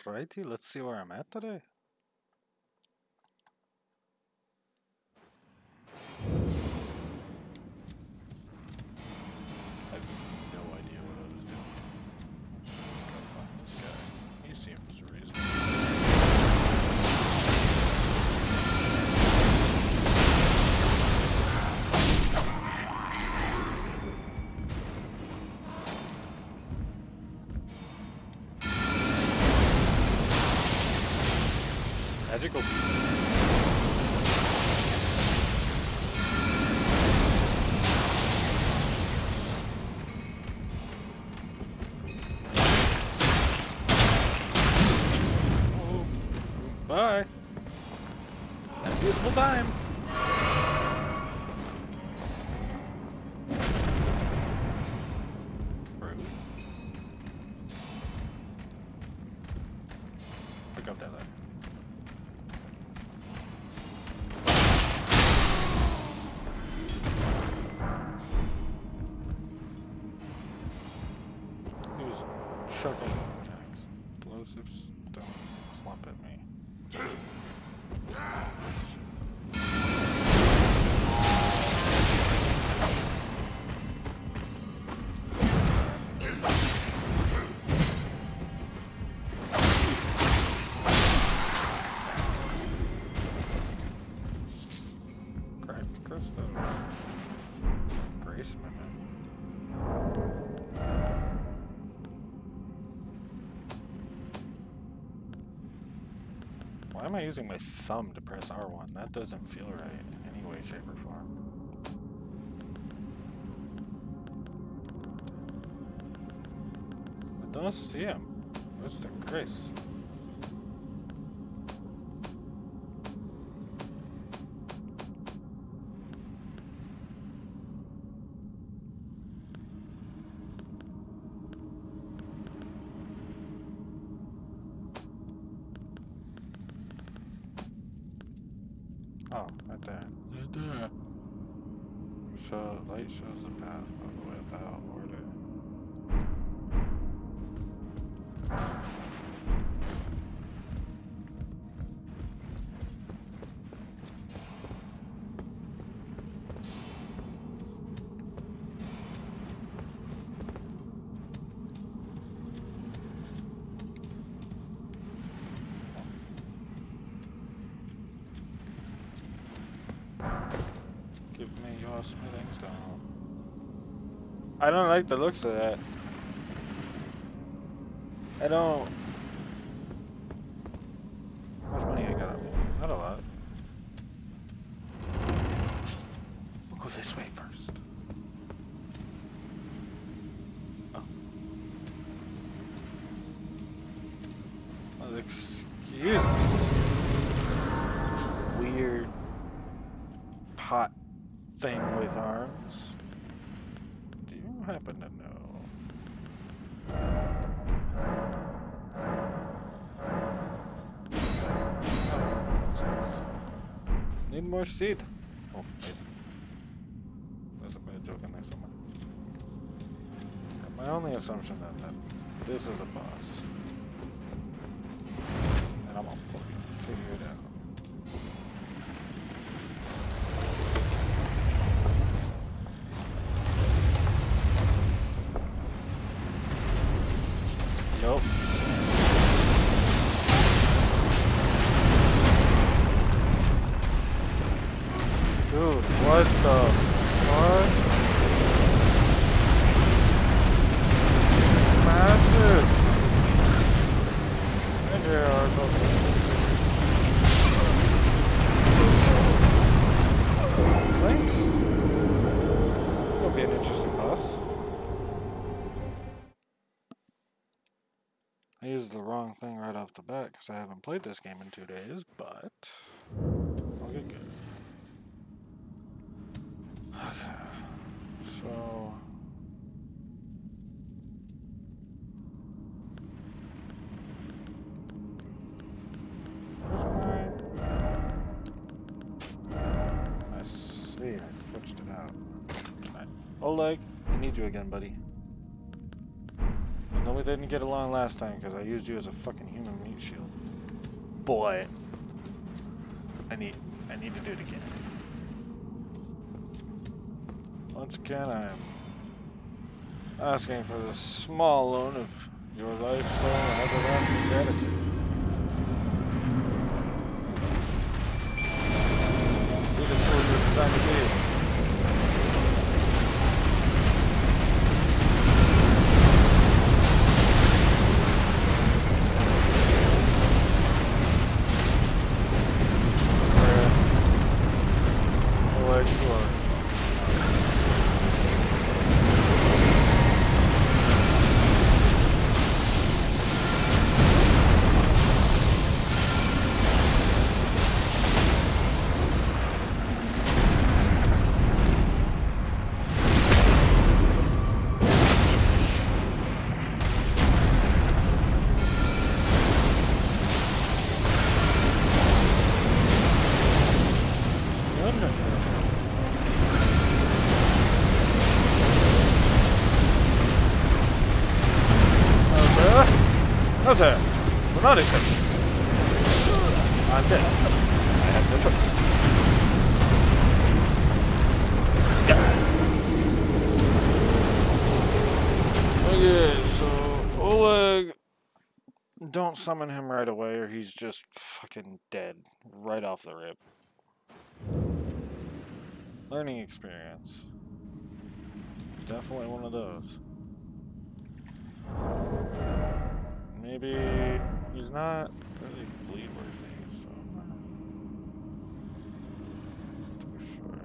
Alrighty, let's see where I'm at today. I have no idea what I was doing. Let's just go find this guy. He seems reasonable. Magical beast. Oh, bye. Have a beautiful time. Rude. Pick up that letter. Chucking explosives, don't clump at me. Cracked crystal. Grace limit. Why am I using my thumb to press R1? That doesn't feel right in any way, shape, or form. I don't see him. Where's the Grace? Oh, right there. Right there. So, light shows the path all the way without order. Give me your smithing stone. I don't like the looks of that. I don't. How much money I got on me? Not a lot. We'll go this way first. Oh. Well, excuse me. This weird pot thing with arms. Do you happen to know? Need more seed. Oh, wait. There's a bad joke in there somewhere. My only assumption that this is a boss. And I'm gonna fucking figure it out. Nope. Dude, what the fuck? Massive. Thanks. It's gonna be an interesting boss. I used the wrong thing right off the bat because I haven't played this game in 2 days, but I'll get good. Okay, so where's my... I see, I switched it out. Right. Oleg, I need you again, buddy. No, we didn't get along last time because I used you as a fucking human meat shield. Boy. I need to do it again. Once again, I'm asking for the small loan of your life, soul, and everlasting gratitude. Be the tool you're designed to be. No, sir. We're not accepting. I'm dead. I have no choice. Okay, so Oleg, don't summon him right away or he's just fucking dead right off the rip. Learning experience. Definitely one of those. Maybe he's not really bleed worthy, so I'm not too sure.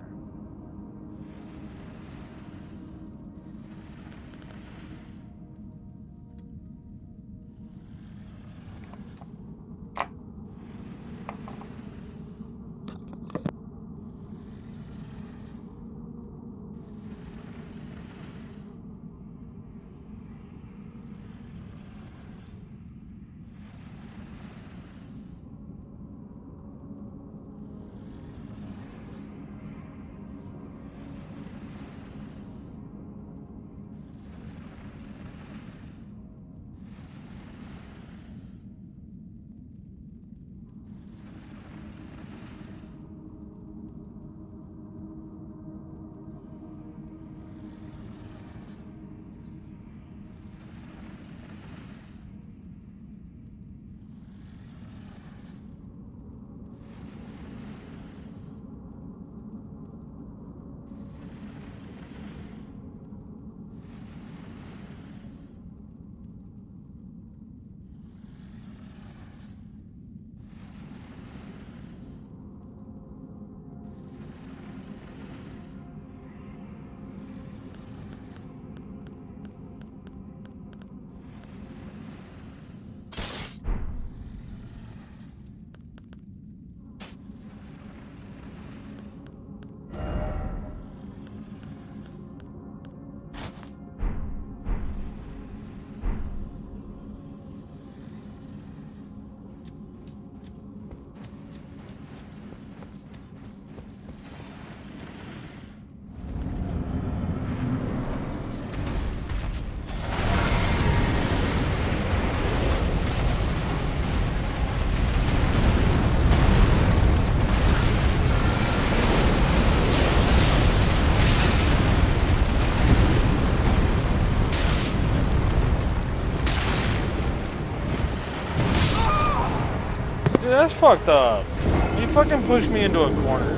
Dude, that's fucked up. You fucking pushed me into a corner.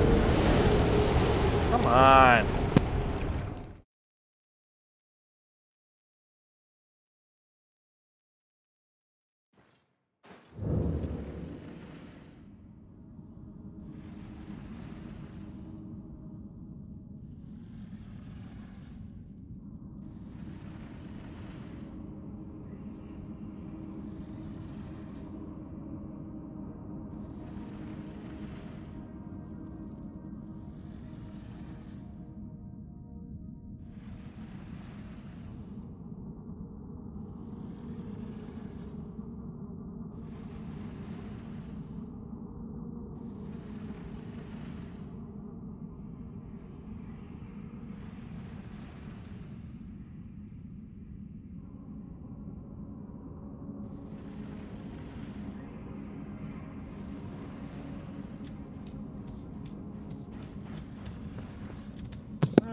Come on.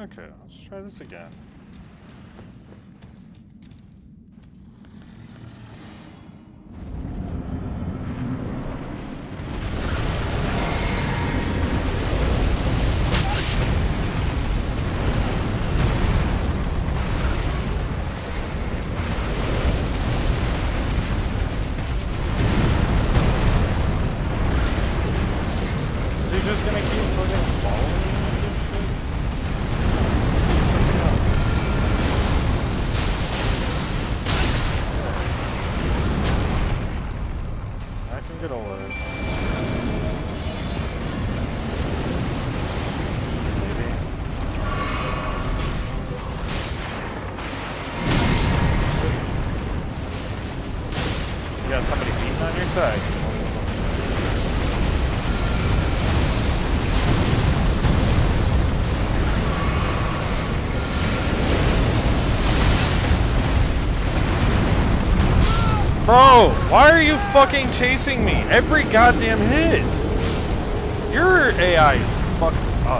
Okay, let's try this again. Bro, why are you fucking chasing me every goddamn hit? Your AI is fucked up.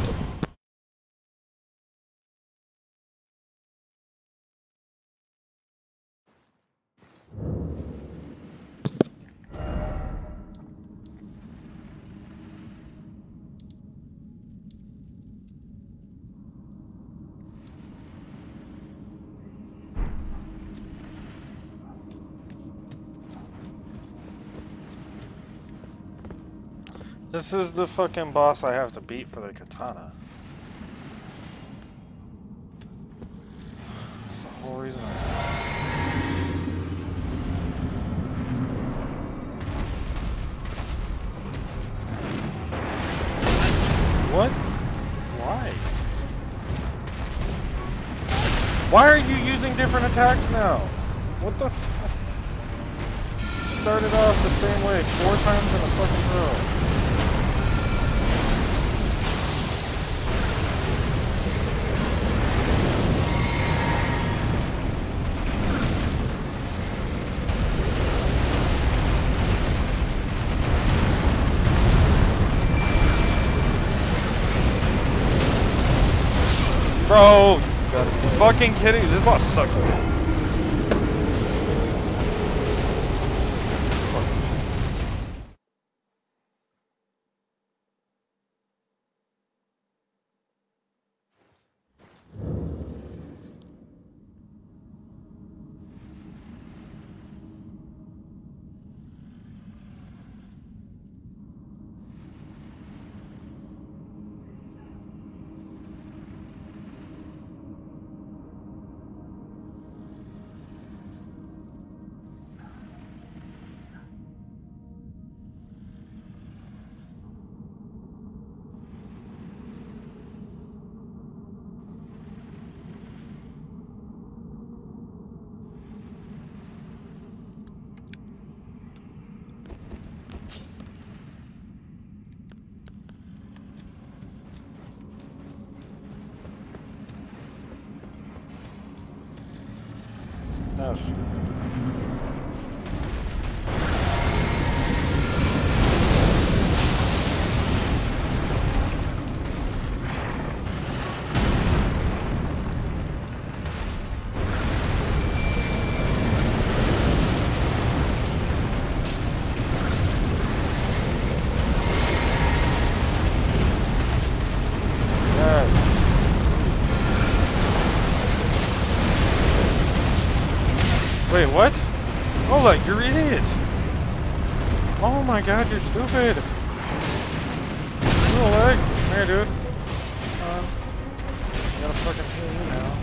This is the fucking boss I have to beat for the katana. That's the whole reason What? Why? Why are you using different attacks now? What the fuck? You started off the same way 4 times in a fucking row. Bro, fucking kidding me. This boss sucks. Yes. Wait, what? Oleg, you're an idiot! Oh my god, you're stupid! Oleg! Come here, dude. Come on. I gotta fucking kill you now.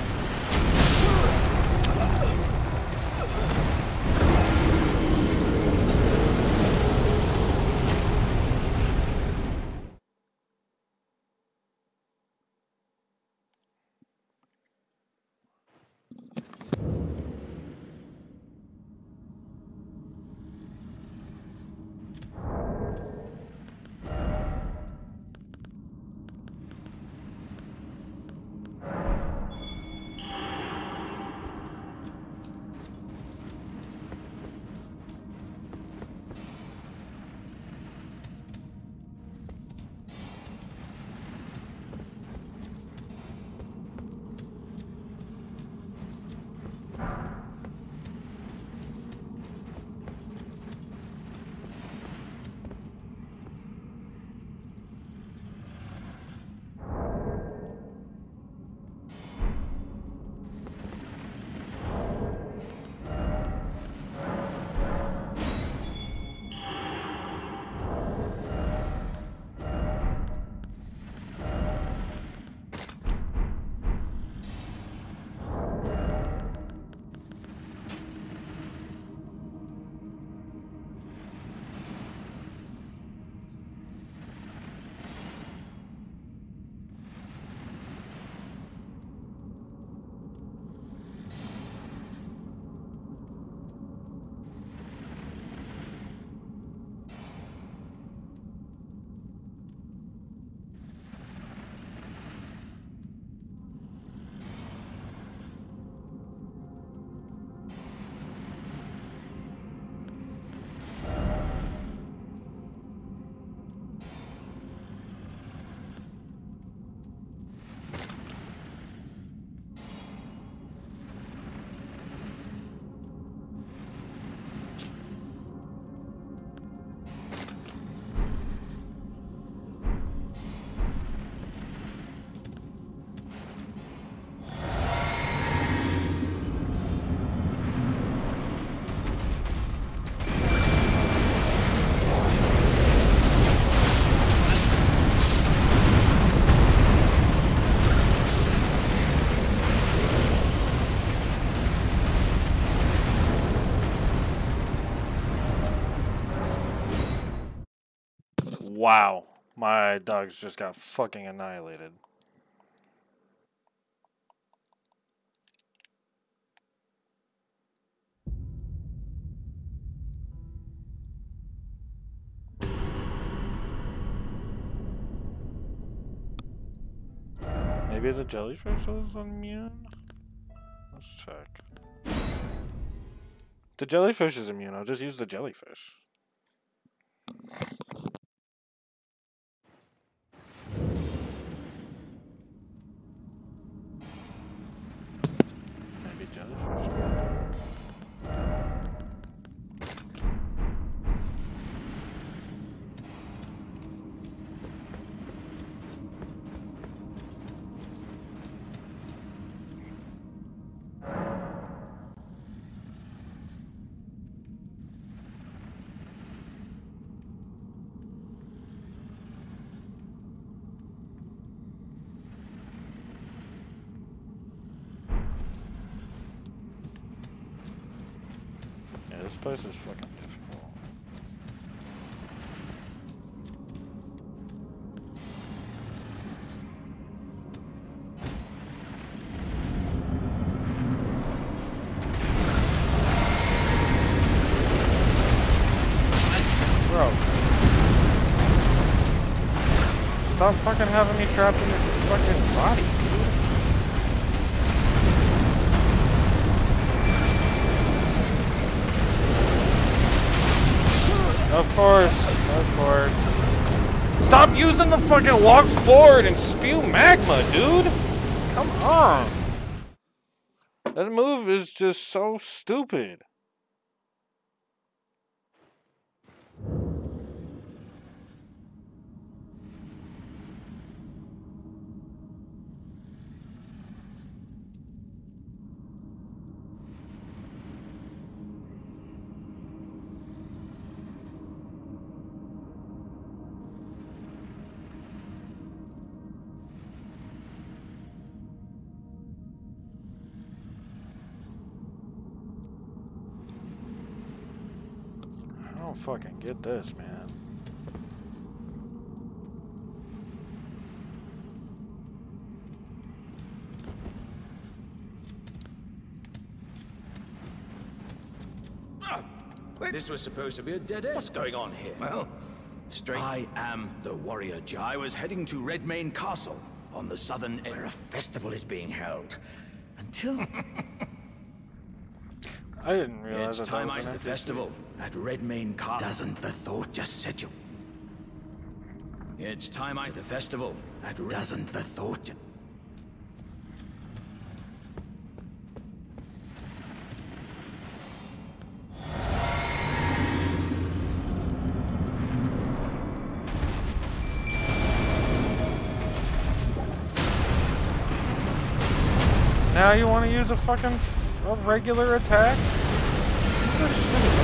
Wow. My dogs just got fucking annihilated. Maybe the jellyfish is immune? Let's check. The jellyfish is immune. I'll just use the jellyfish. Maybe jellyfish. This place is fucking difficult. Bro. Stop fucking having me trapped in your fucking body, dude. Of course. Stop using the fucking walk forward and spew magma, dude! Come on! That move is just so stupid. I don't fucking get this, man. This was supposed to be a dead end. What's going on here? Well, I am the warrior Giant. I was heading to Redmane Castle on the southern end where a festival is being held. Until I didn't realize it's time I the festival at Redmane Castle. Doesn't the thought just set you? It's time I the festival at Doesn't the thought Now you want to use a fucking regular attack? What the shit?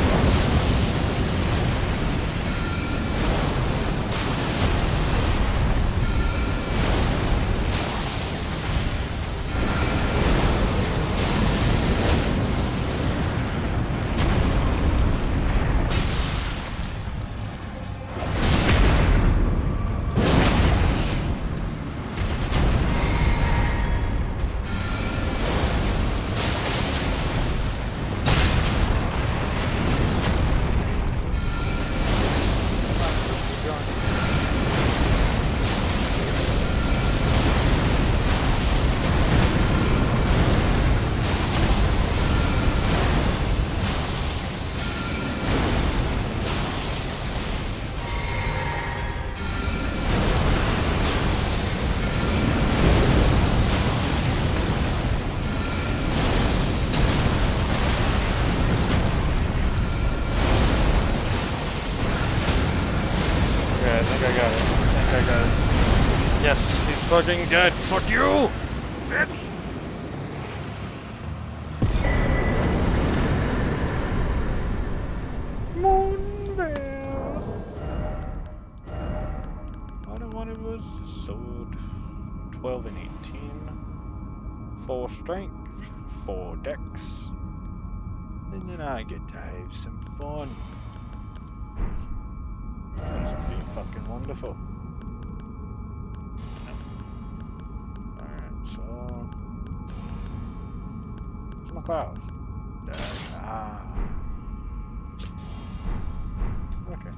Fucking dead. Fuck you, bitch. Moonvale. All I wanted was a sword. 12 and 18. 4 strength. 4 dex. And then I get to have some fun. Just be fucking wonderful. Alright, so... Where's my clouds? Okay.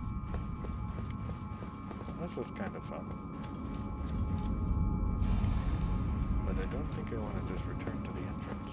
This was kind of fun. But I don't think I want to just return to the entrance.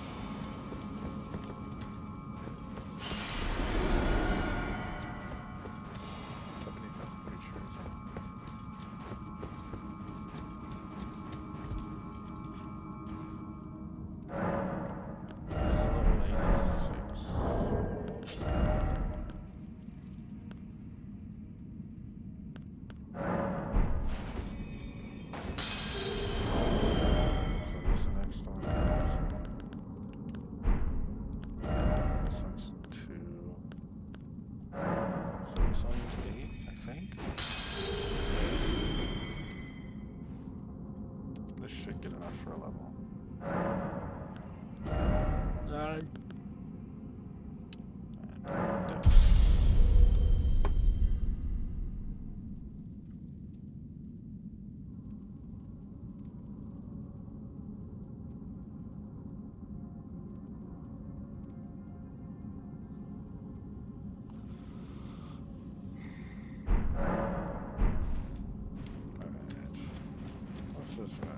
This way.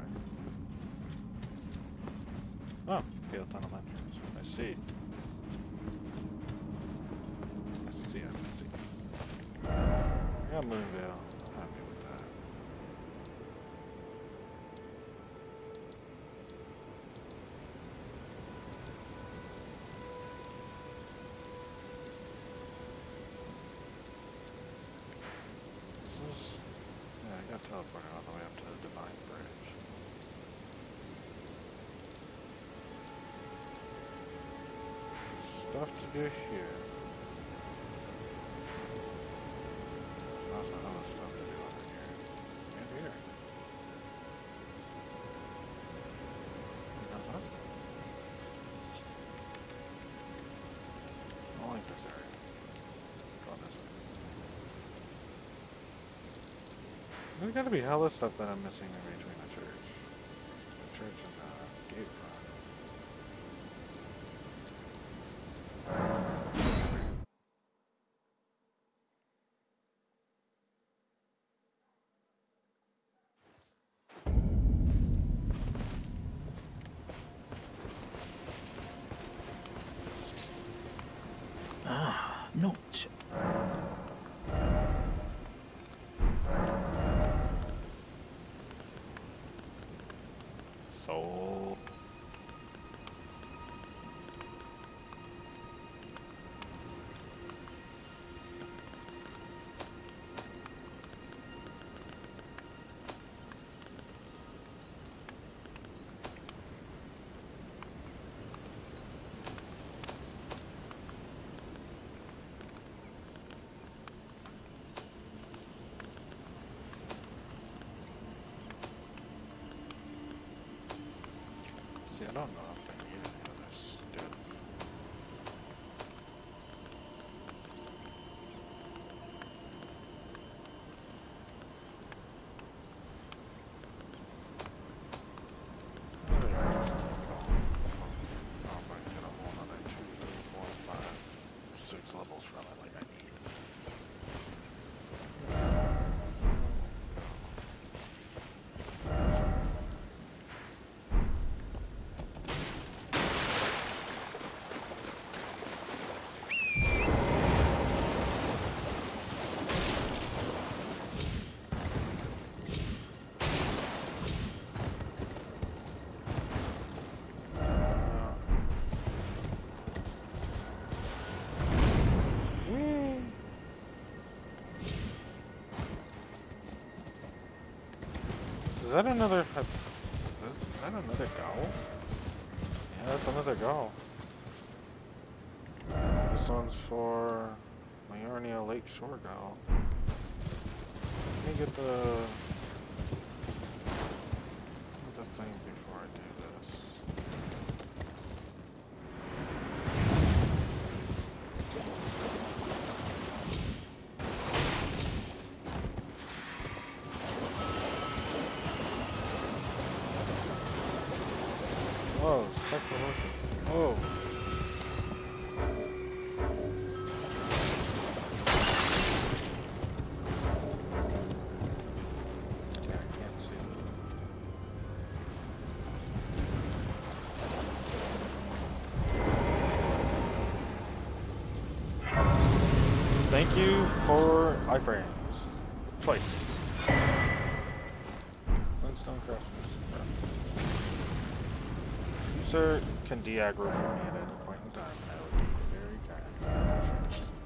Oh, Gale Tunnel entrance. I see. I see. Yeah, Moonvale. I'm happy with that. This is... Yeah, I got teleported all the way up to the Divine Bridge. Stuff to do here. There's also other stuff to do over here. And here. Uh-huh. I don't like this area. Go this way. There's gotta be hella stuff that I'm missing in between the church. The church and the gate front. Not. So... See, I don't know if I need any other stuff. I'll probably get a whole another 2, 3, 4, 5, 6 levels from it like I need. Is that another... Is that another Gaul? Yeah, that's another Gaul. This one's for Liurnia Lake Shore Gaul. Let me get the thing before I do this. Oh, spectral horses. Oh. Okay, I can't see. Thank you for iframes. Twice. Flintstone craftsman. User can de-aggro for me at any point in time, and I would be very kind. Appreciate it.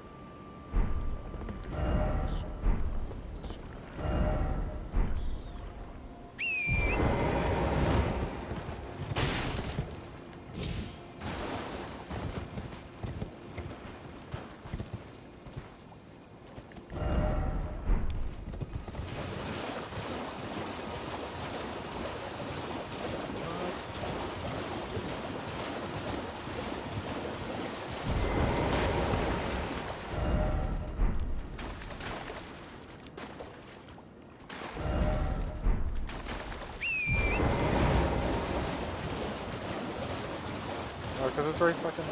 Oh, because it's right fucking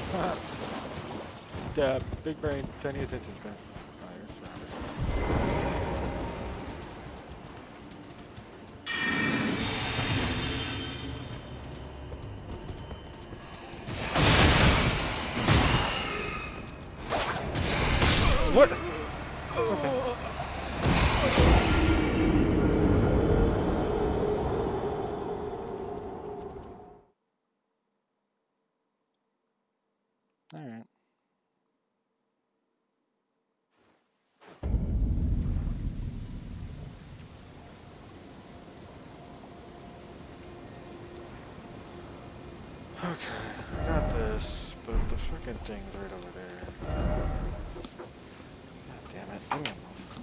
there. Yeah, big brain, tiny attention span. Oh, you're surrounded. What? Okay. Alright. Okay, I got this, but the frickin' thing's right over there. God damn it. Give me a moment.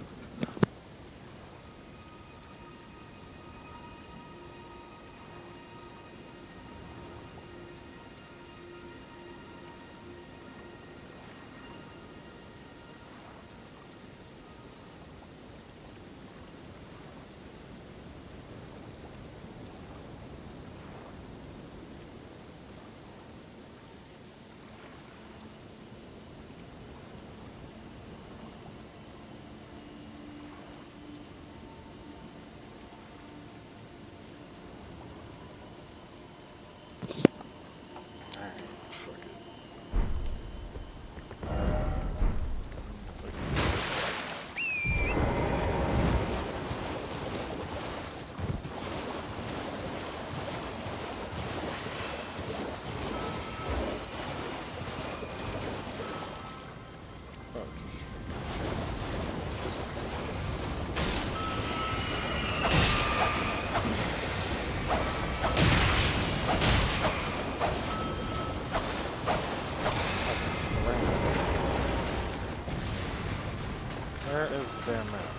Where is the damn map?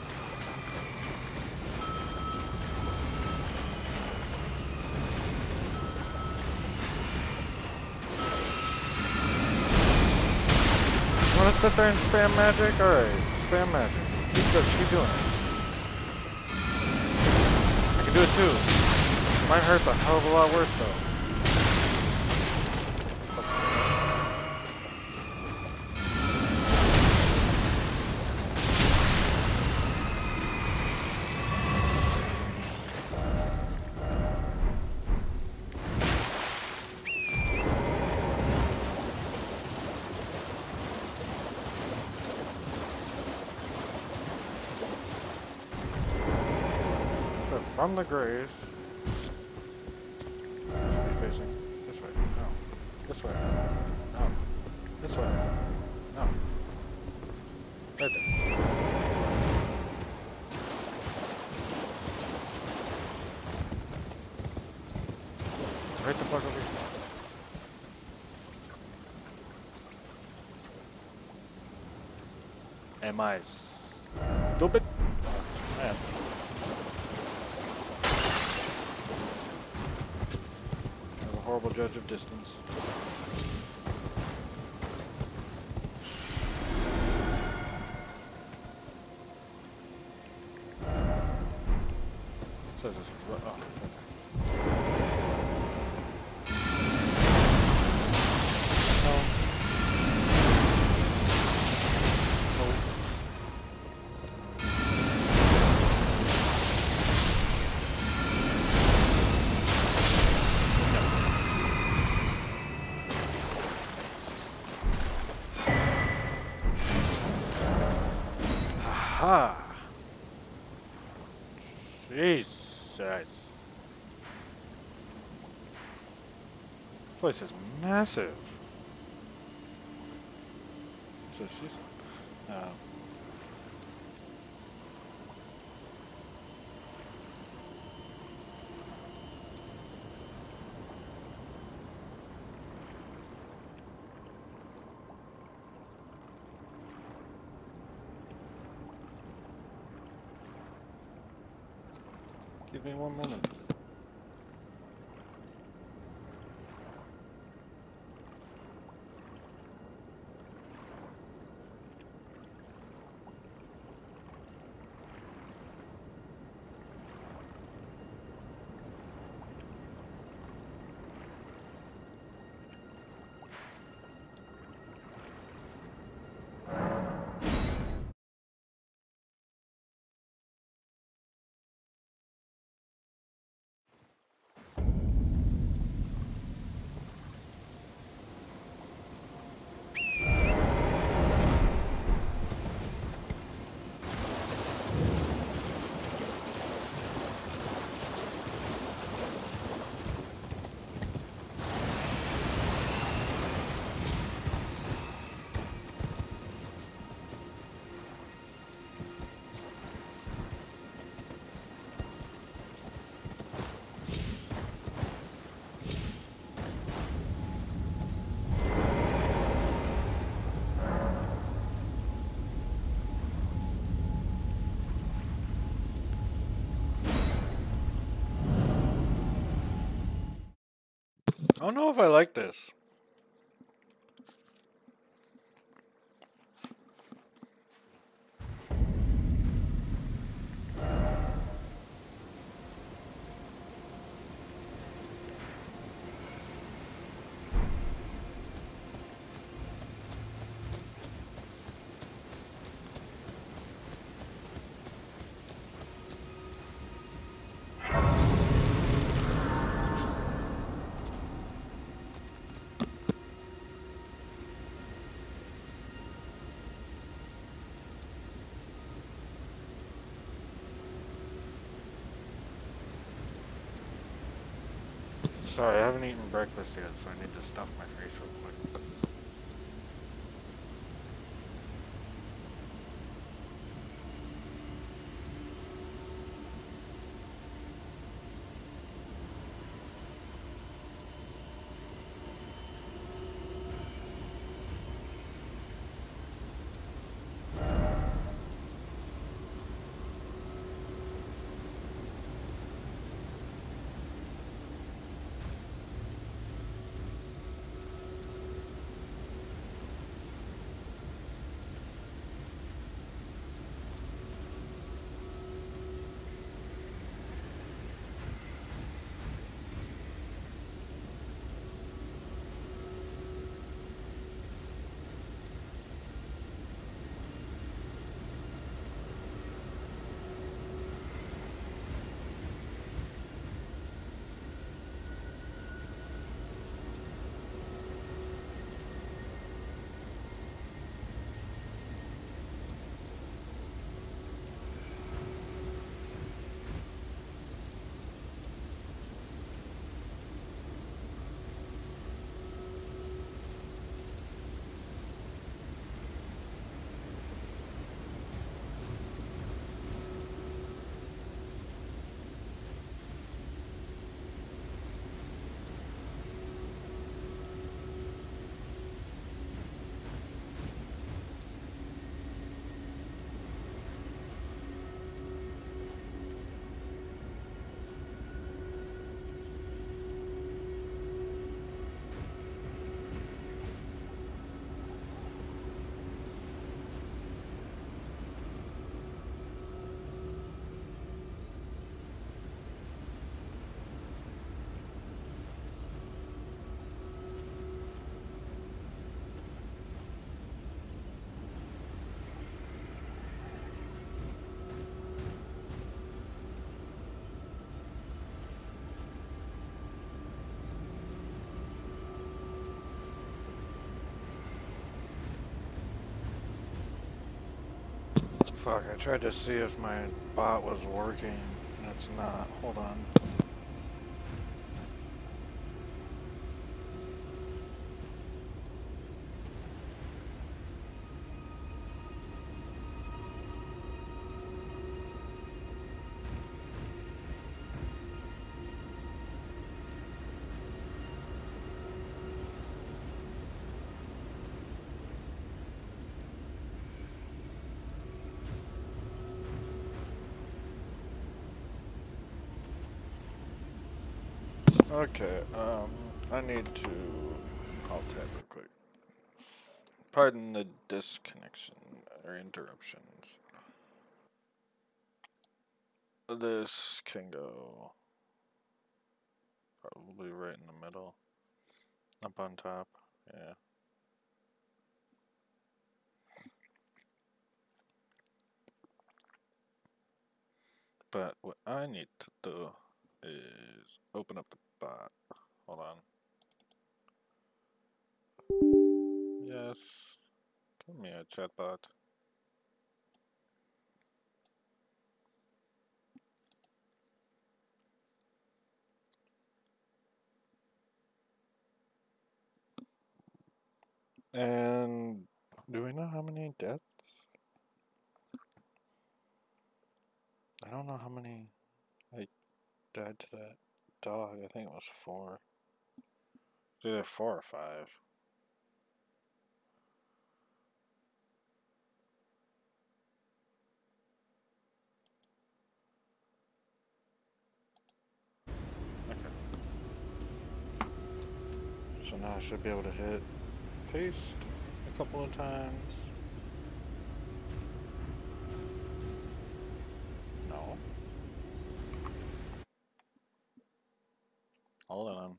You wanna sit there and spam magic? Alright, spam magic. Keep doing it. I can do it too. Mine hurts a hell of a lot worse though. From the graves, should be facing this way. No. This way. No. This way. No. Right there. Right the fuck over here. Am I stupid? I am. Horrible judge of distance. Says this. Oh, okay. Ha! Jesus. This place is massive. So she's... Give me one moment. I don't know if I like this. Sorry, I haven't eaten breakfast yet, so I need to stuff my face real quick. Fuck, I tried to see if my bot was working, and it's not. Hold on. Okay, I need to... I'll type real quick. Pardon the disconnection or interruptions. This can go probably right in the middle. Up on top, yeah. But what I need to do is open up the bot. Hold on. Yes. Give me a chatbot. And do we know how many deaths? I don't know how many I died to that dog. I think it was 4. It's either 4 or 5. Okay. So now I should be able to hit paste a couple of times. No. Hold on.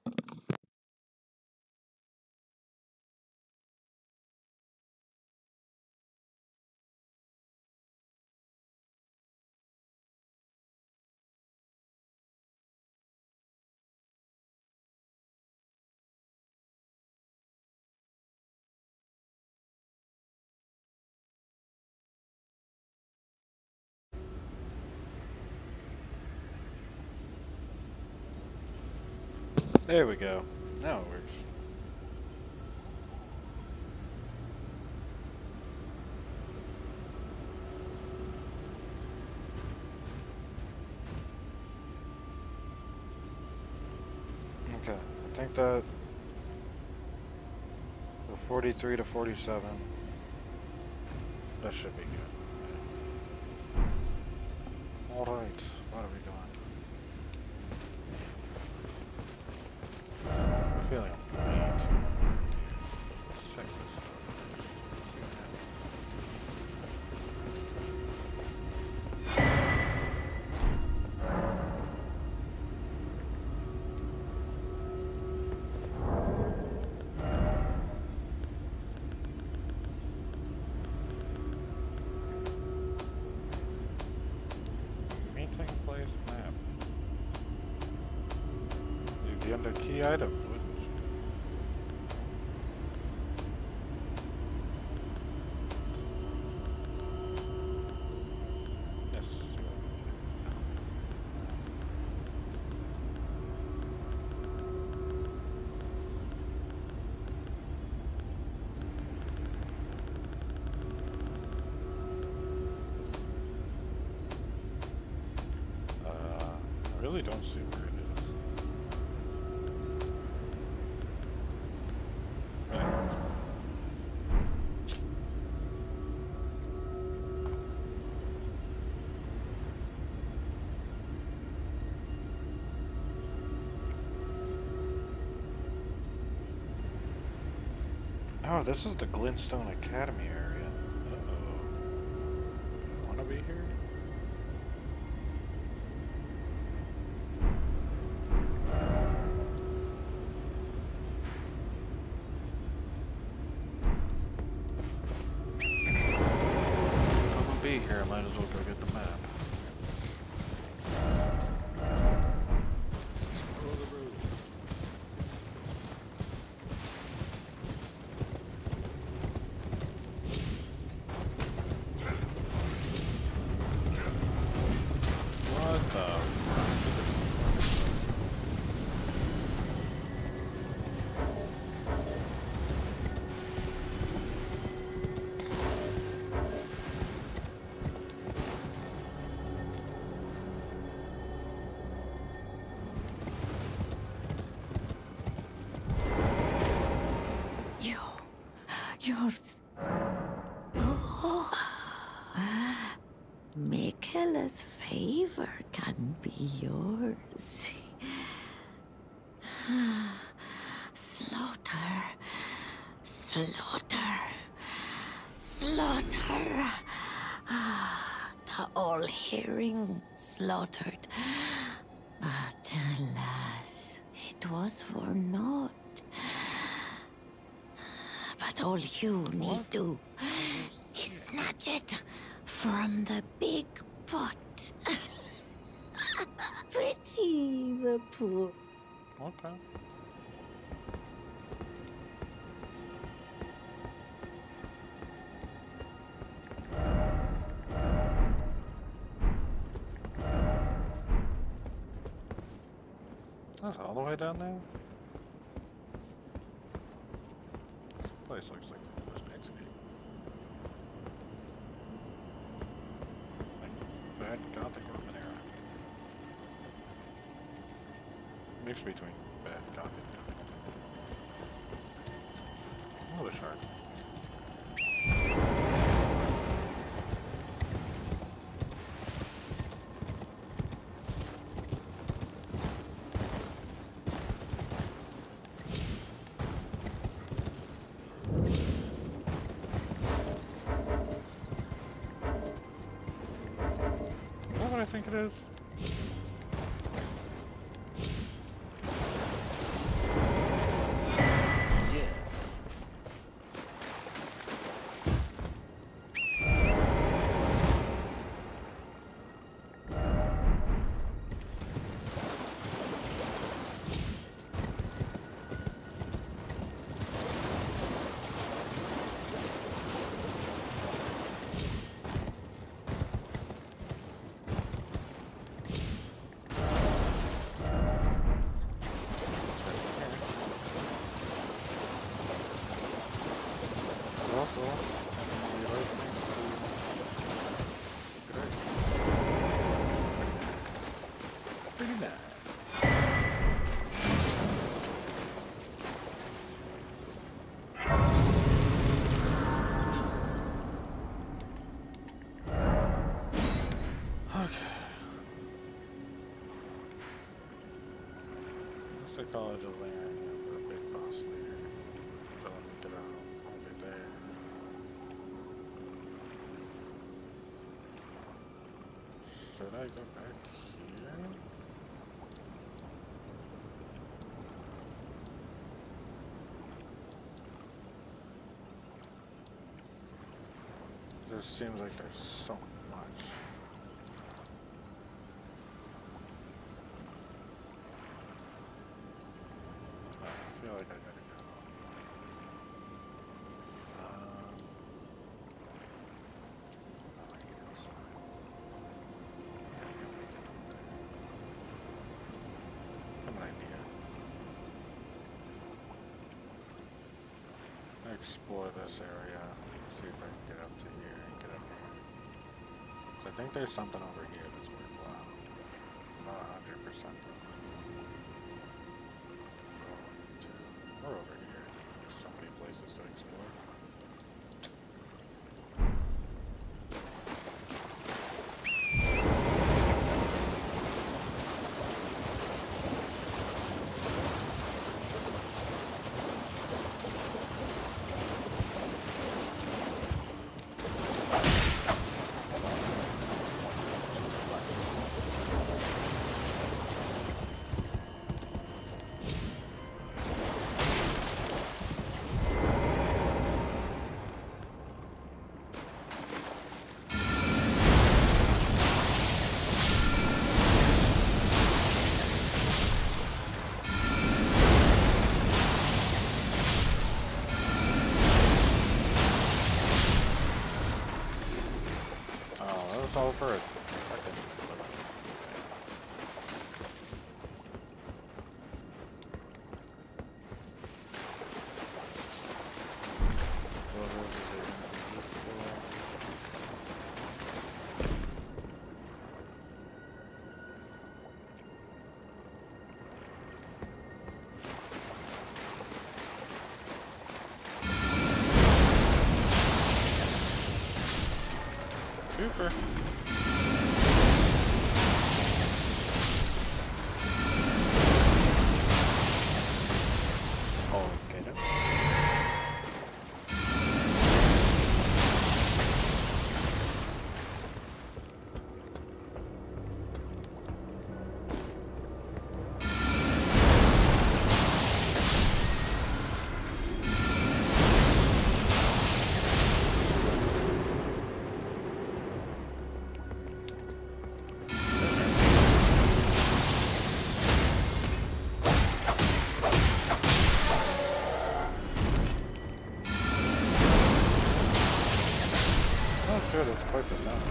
There we go. Now it works. Okay, I think that the 43 to 47, that should be good. Alright, what are we doing? I'm feeling great. Let's check this out. Meeting place map. The under key items. I really don't see where it is. Oh, this is the Glintstone Academy area. Uh-oh. Do I want to be here? Be here, I might as well go get the map. Scroll the road. Your... Oh. Miquella's favor can be yours. Slaughter. Slaughter. Slaughter. The all-hearing slaughtered. But alas, it was for naught. But all you need to is snatch it from the big pot. Pity the poor. Okay. That's all the way down there? This place looks like this needs to be like bad Gothic Roman era. Mix between bad Gothic. Oh, the shard. I think it is. Pretty nice. Okay. What's the College of Land for a big boss leader? So let me get out over there. Should I go back here? There seems like there's so much. I feel like I gotta go. Come on, idea. Explore this area. See if I can get up to here and get up here. So I think there's something over here that's worthwhile. Not 100% though. We're over here. There's so many places to explore. It's all for it. Twofer. Okay. Sure, that's quite the sound.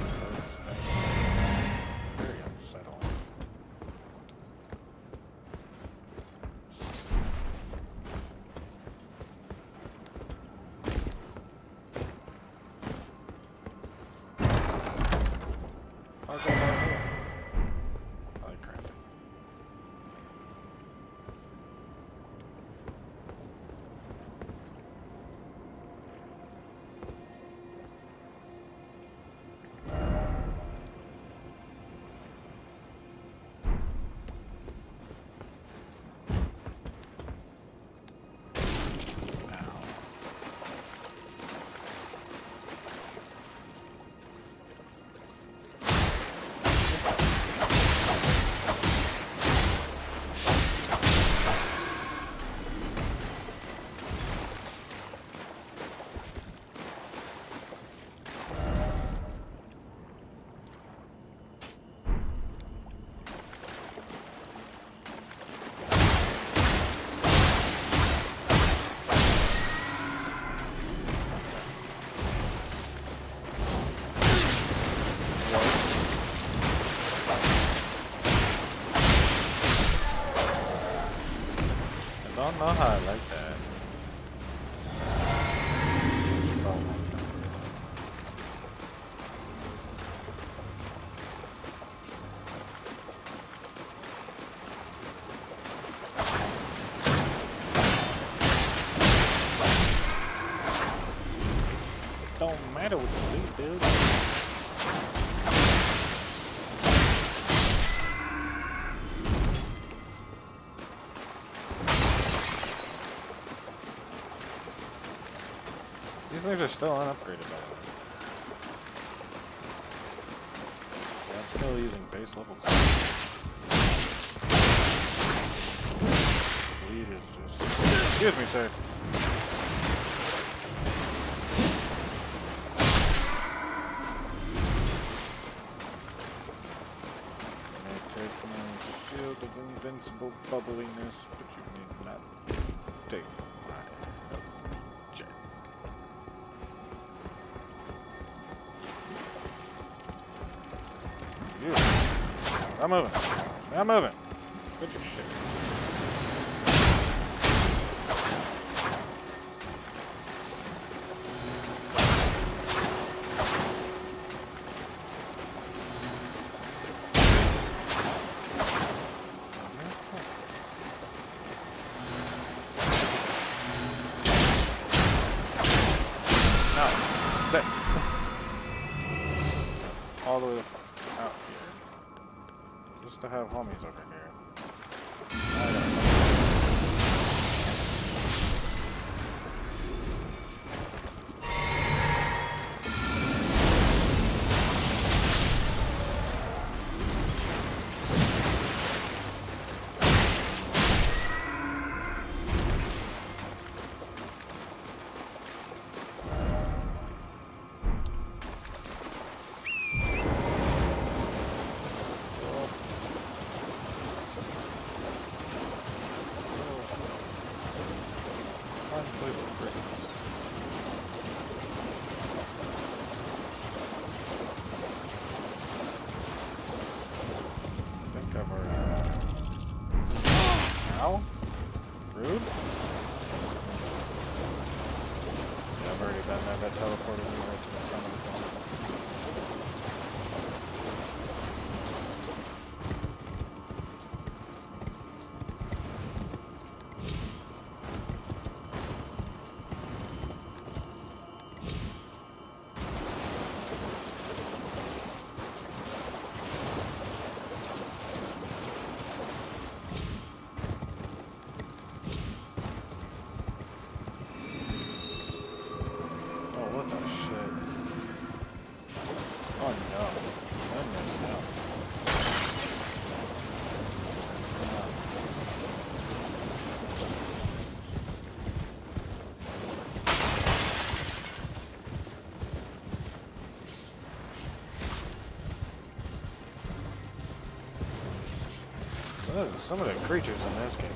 Very unsettling. How's that not here? Oh, crap. I don't know how I like that. Don't matter what you do, dude. These things are still unupgraded, by the way. Yeah, I'm still using base level. Bleed is just... Excuse me, sir. Shield of invincible bubbliness, but you need not take my object. You. I'm moving. I'm moving. Quit your shit. All the way the fuck out here. Just to have homies over here. Ow. Rude. Yeah, I've already done that. That teleported me right to the front of the phone. What the shit? Oh no. Goodness, no. Some of the creatures in this game.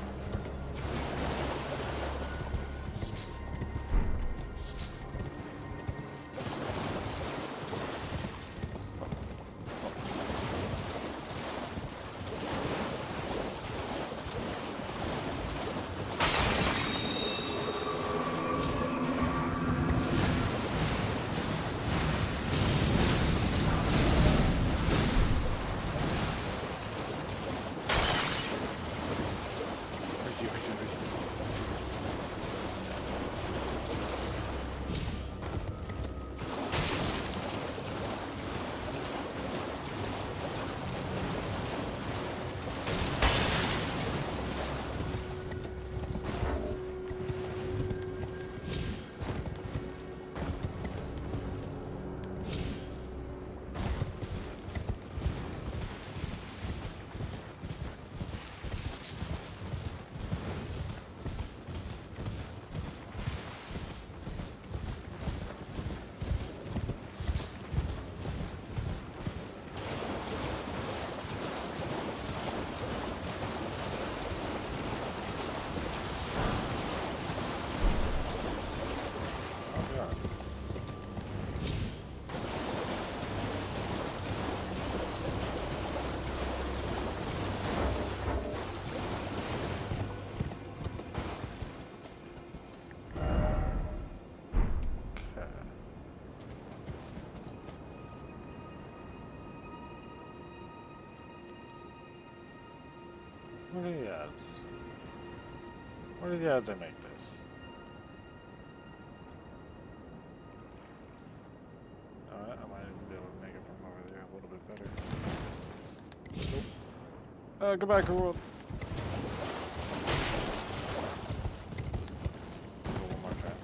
What are the odds? What are the odds I make this? Alright, I might even be able to make it from over there a little bit better. Nope. Goodbye, cool world. One more time.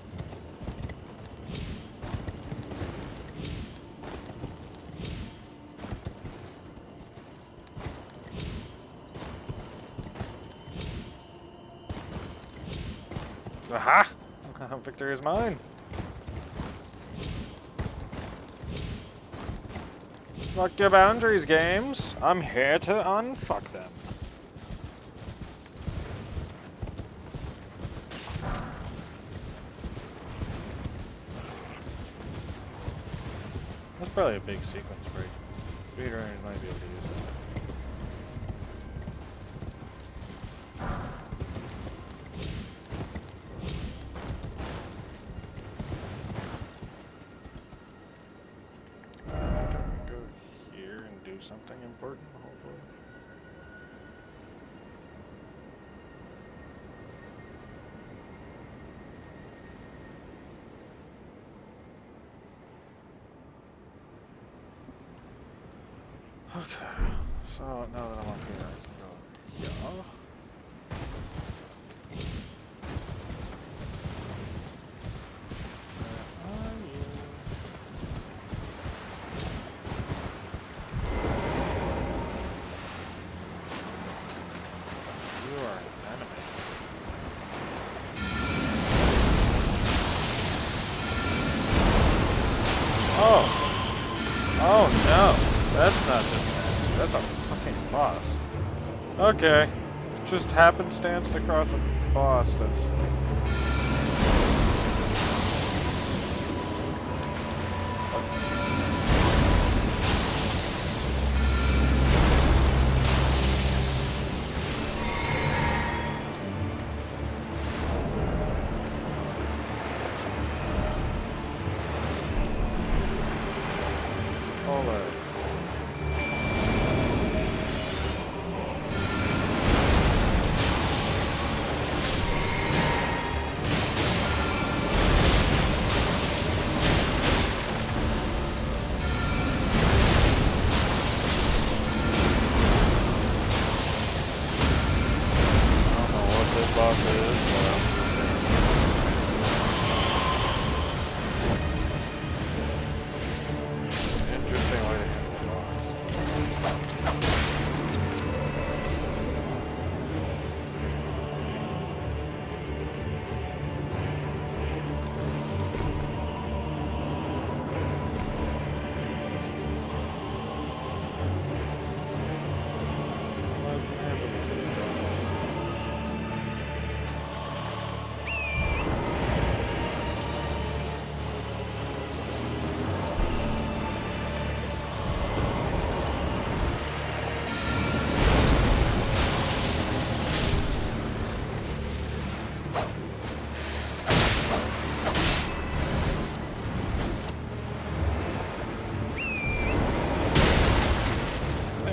Aha! Victory is mine! Fuck your boundaries, games. I'm here to unfuck them. That's probably a big sequence break. Speedrunners might be able to use that. Something important, hopefully. Okay, so now that I'm up here, I can go here. Oh no, that's not just an enemy, that's a fucking boss. Okay, just happenstance to cross a boss that's...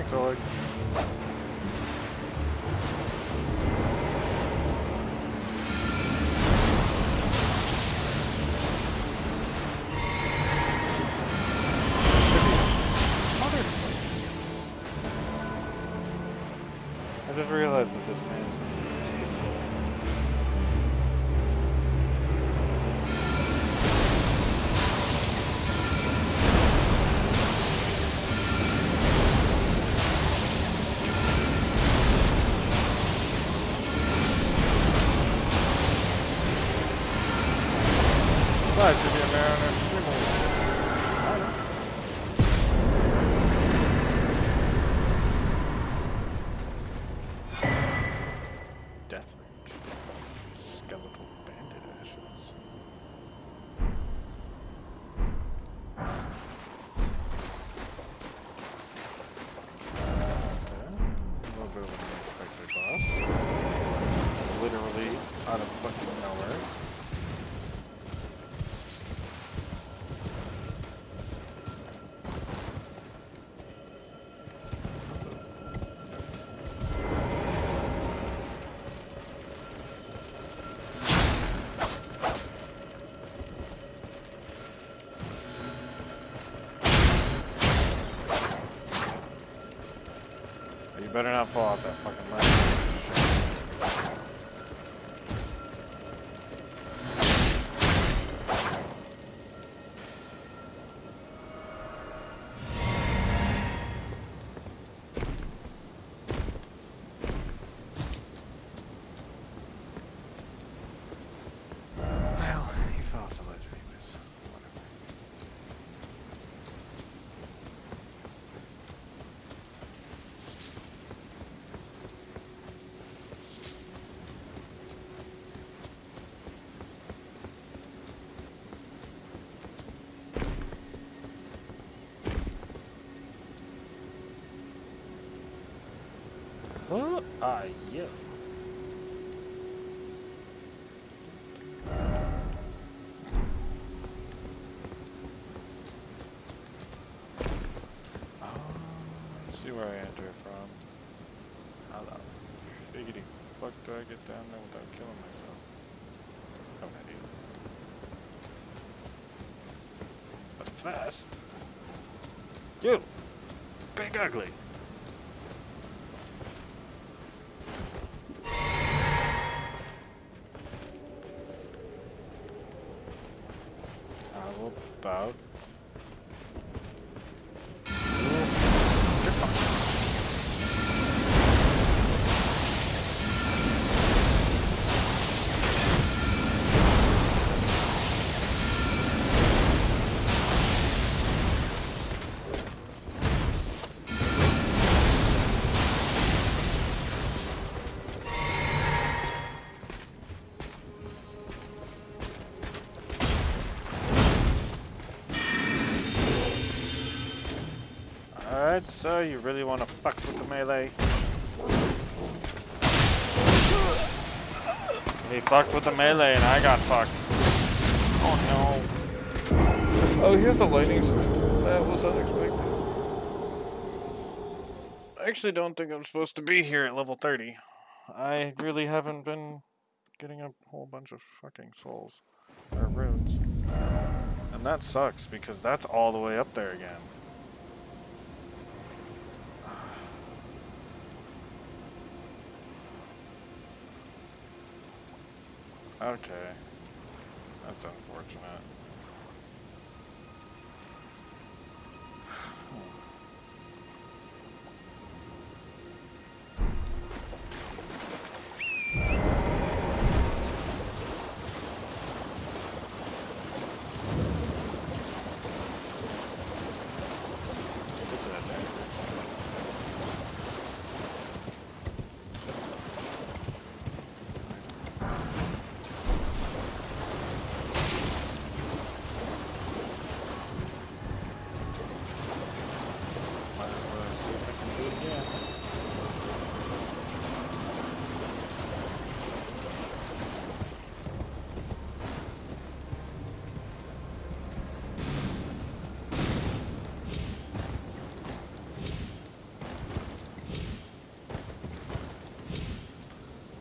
Zorg. I just realized that this man's his teeth. Well, it should be a Mariner streamer. Death range. Skeletal bandit ashes. Okay. A little bit of an unexpected boss. Literally out of fucking nowhere. You better not fall off that fucking ledge. Well, you fell off the ledge anyways. Whatever. Who are you? Let's see where I enter from. How the figgity fuck do I get down there without killing myself? I'm an idiot. But fast. You! Big ugly! How about... You're fine. Alright, so you really want to fuck with the melee? He fucked with the melee and I got fucked. Oh no. Oh, here's a lightning storm. That was unexpected. I actually don't think I'm supposed to be here at level 30. I really haven't been getting a whole bunch of fucking souls. Or runes. And that sucks because that's all the way up there again. Okay. That's unfortunate.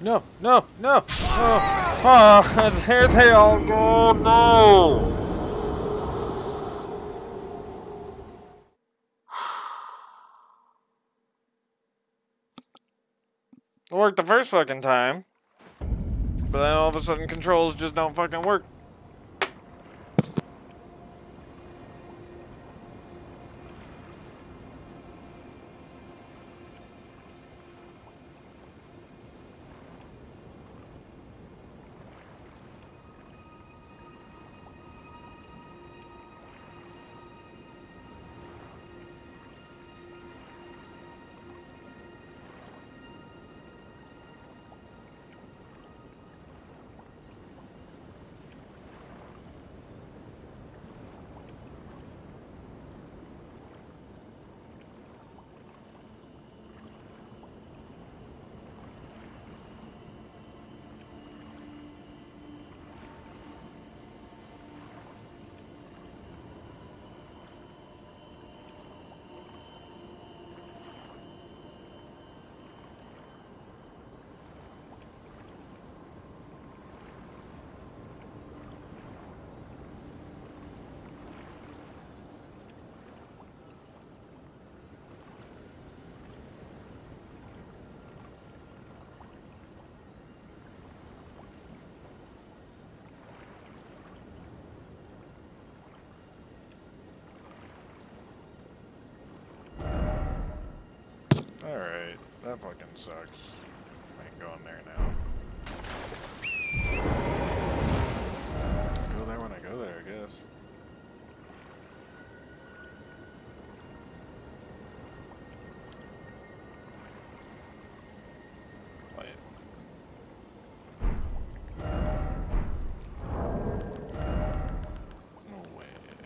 No, no, no! Oh, there they all go, no! It worked the first fucking time. But then all of a sudden controls just don't fucking work. Alright, that fucking sucks. I ain't going there now. Go there when I go there, I guess. Wait. No way.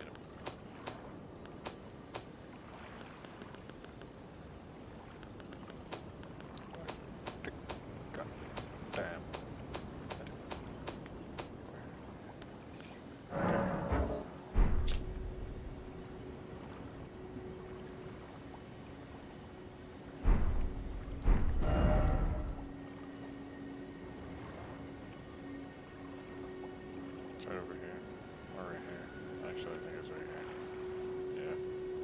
God damn. It's right over here. Or right here. Actually, I think it's right here. Yeah.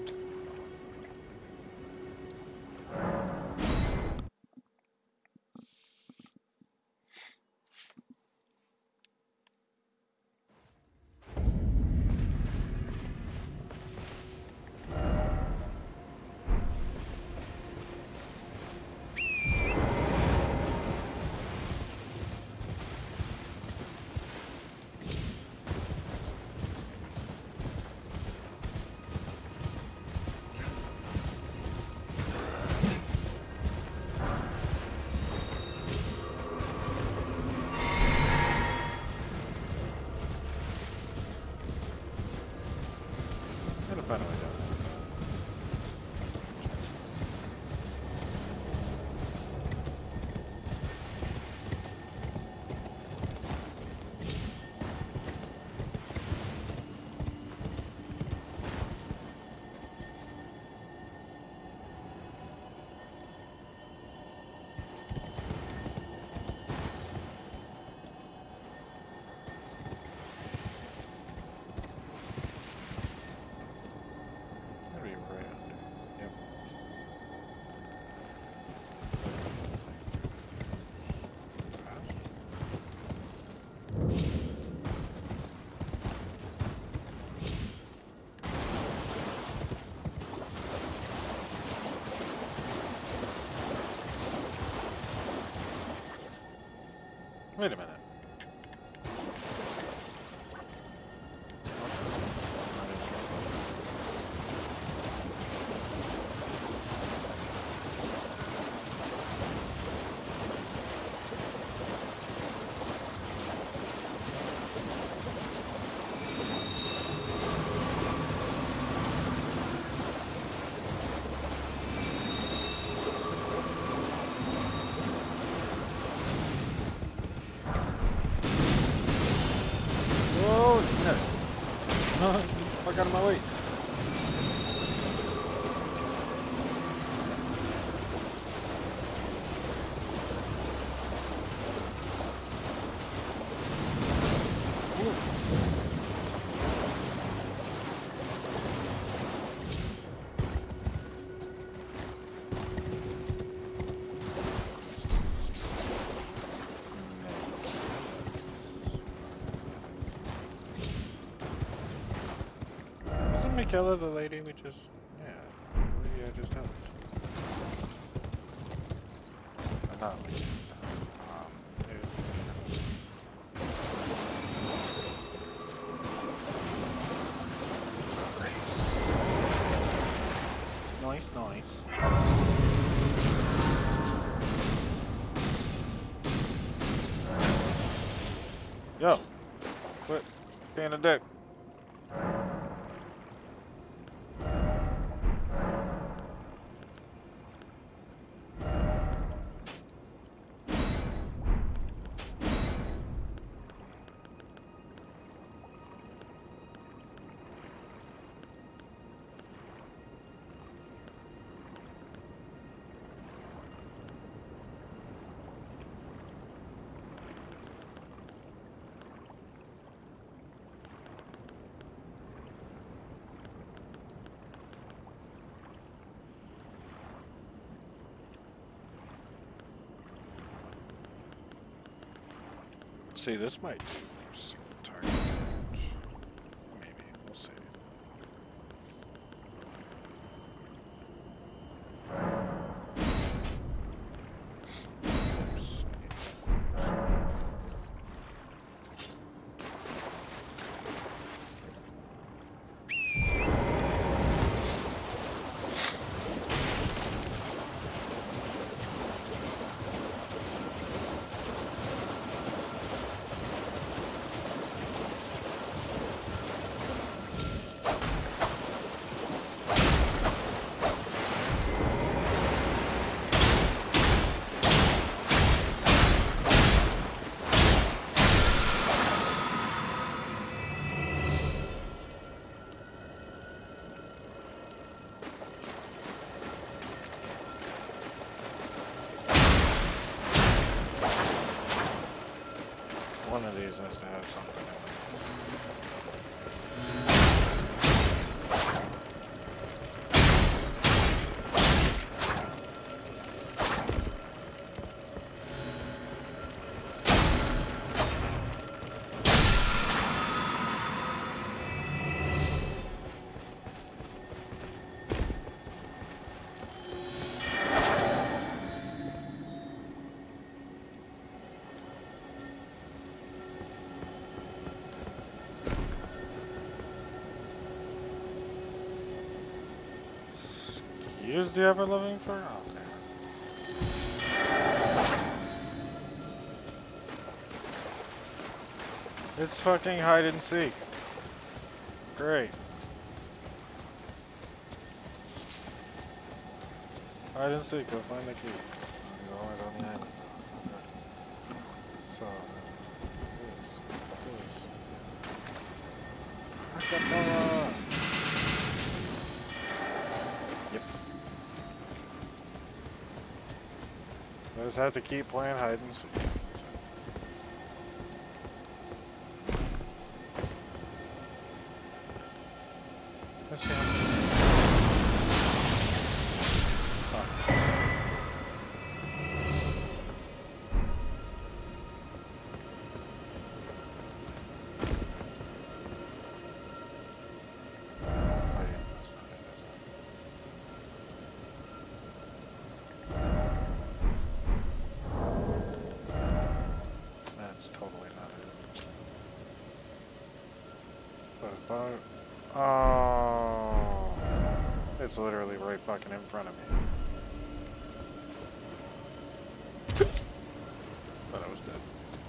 Gotta find a way down. Gotta be around. Yep. Wait a minute. Oh, no. No, fuck out of my way. we kill the lady? We just, yeah, just helped. Not lady. Nice, nice. Yo, quit being a dick. See, this might target. Maybe. We'll see. Oops. One of these has to have something in Use the ever-loving fur? Oh, okay. It's fucking hide and seek. Great. Hide and seek, go find the key. He's always on the island. So, this. Yep. I just have to keep playing hide and seek. Let's see how much. Oh, it's literally right fucking in front of me. Thought I was dead.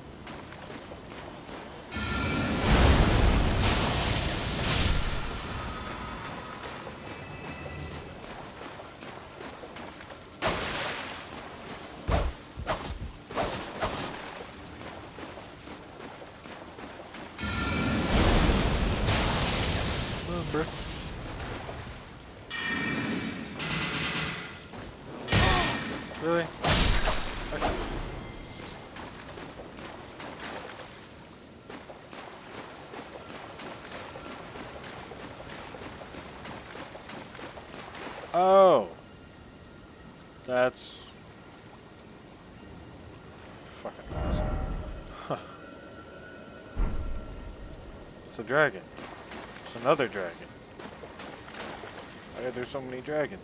Really? Okay. Oh. That's fucking awesome. Huh. It's a dragon. It's another dragon. Why are there so many dragons?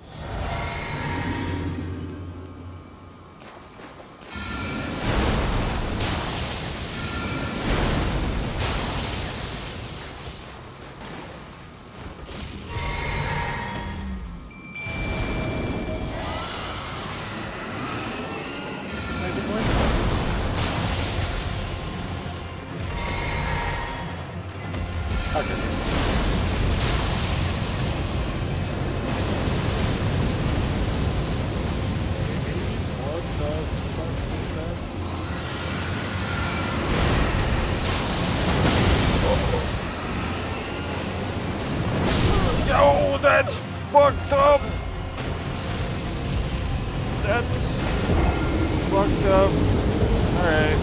Yo, that's fucked up. That's fucked up. Alright.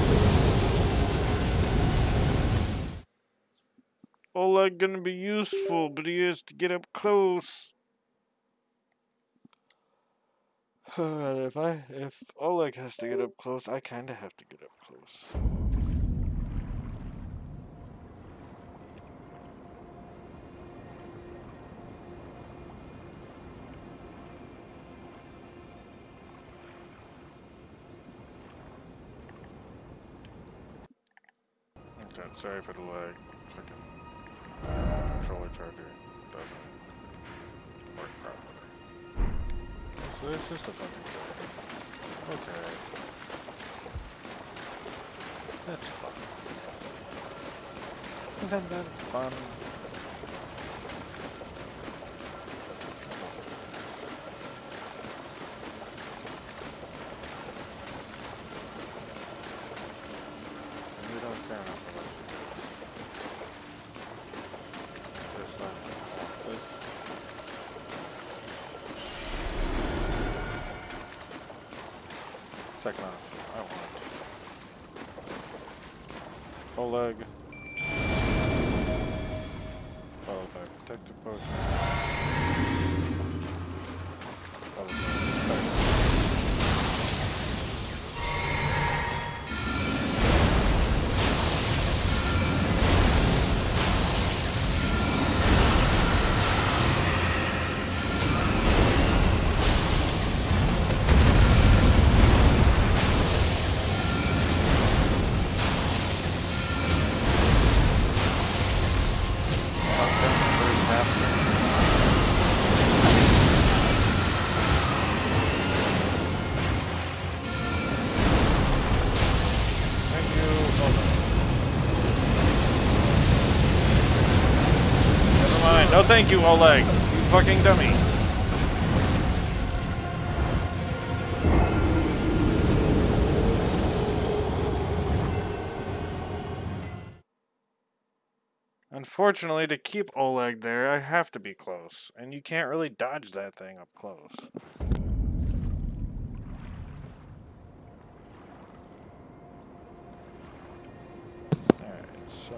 Oleg gonna be useful, but he has to get up close. If Oleg has to get up close, I kinda have to get up close. Okay, sorry for the lag. Freaking controller charger doesn't work properly. So it's just a fucking joke. Okay. That's fun. Isn't that fun? You don't care enough about you. Just like this. Second off, I want Oleg. Followed by protective potion. Followed by spice. No thank you, Oleg. You fucking dummy. Unfortunately, to keep Oleg there, I have to be close. And you can't really dodge that thing up close. Alright, so...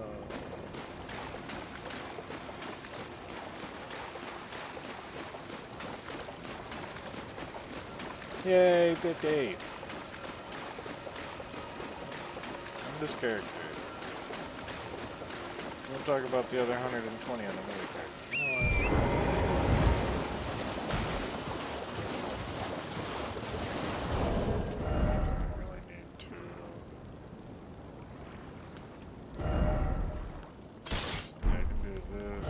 Yay, 58. I'm this character. We'll talk about the other 120 on the movie card. You know what? I really need to... I can do this.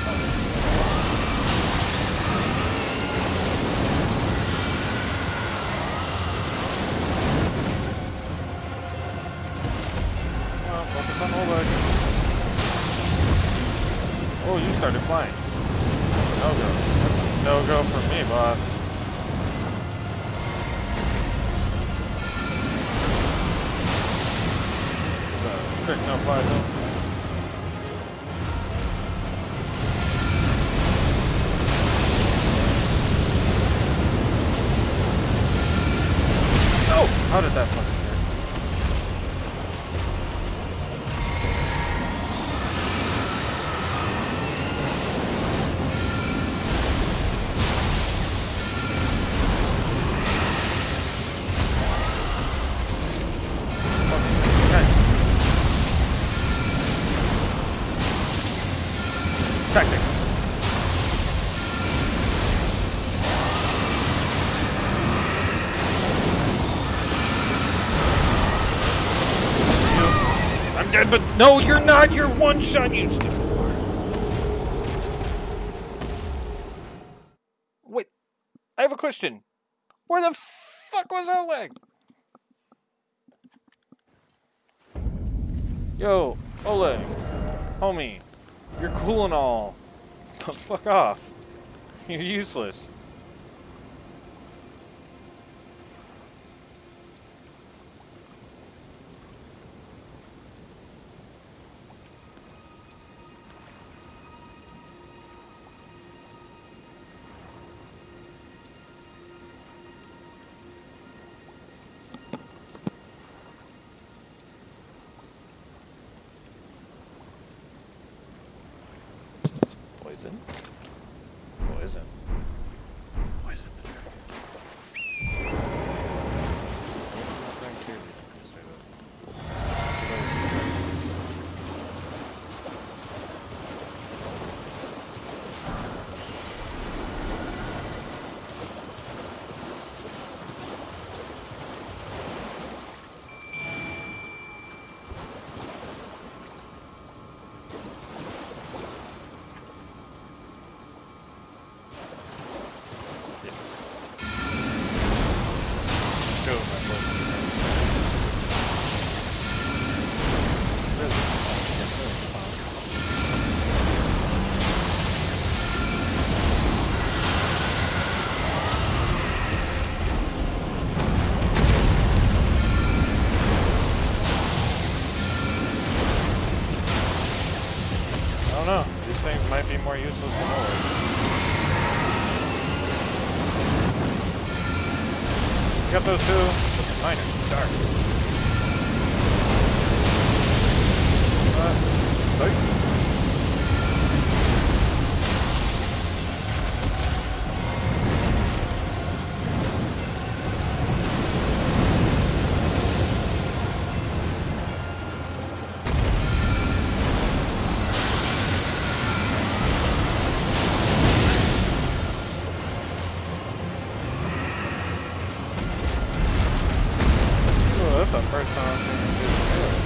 Focus on Oleg. Oh, you started flying. No go. No go for me, boss. Strict no fly zone. No! How did that fucking work? Tactics. I'm dead, but no, you're not. You're one shot, you stupid. Wait, I have a question. Where the fuck was Oleg? Yo, Oleg, homie. You're cool and all, but fuck off. You're useless. Poison? Poison. Poison the dragon. Things might be more useless than others. You got those two? Mine are dark. Nice. That's the first time I've seen him do this.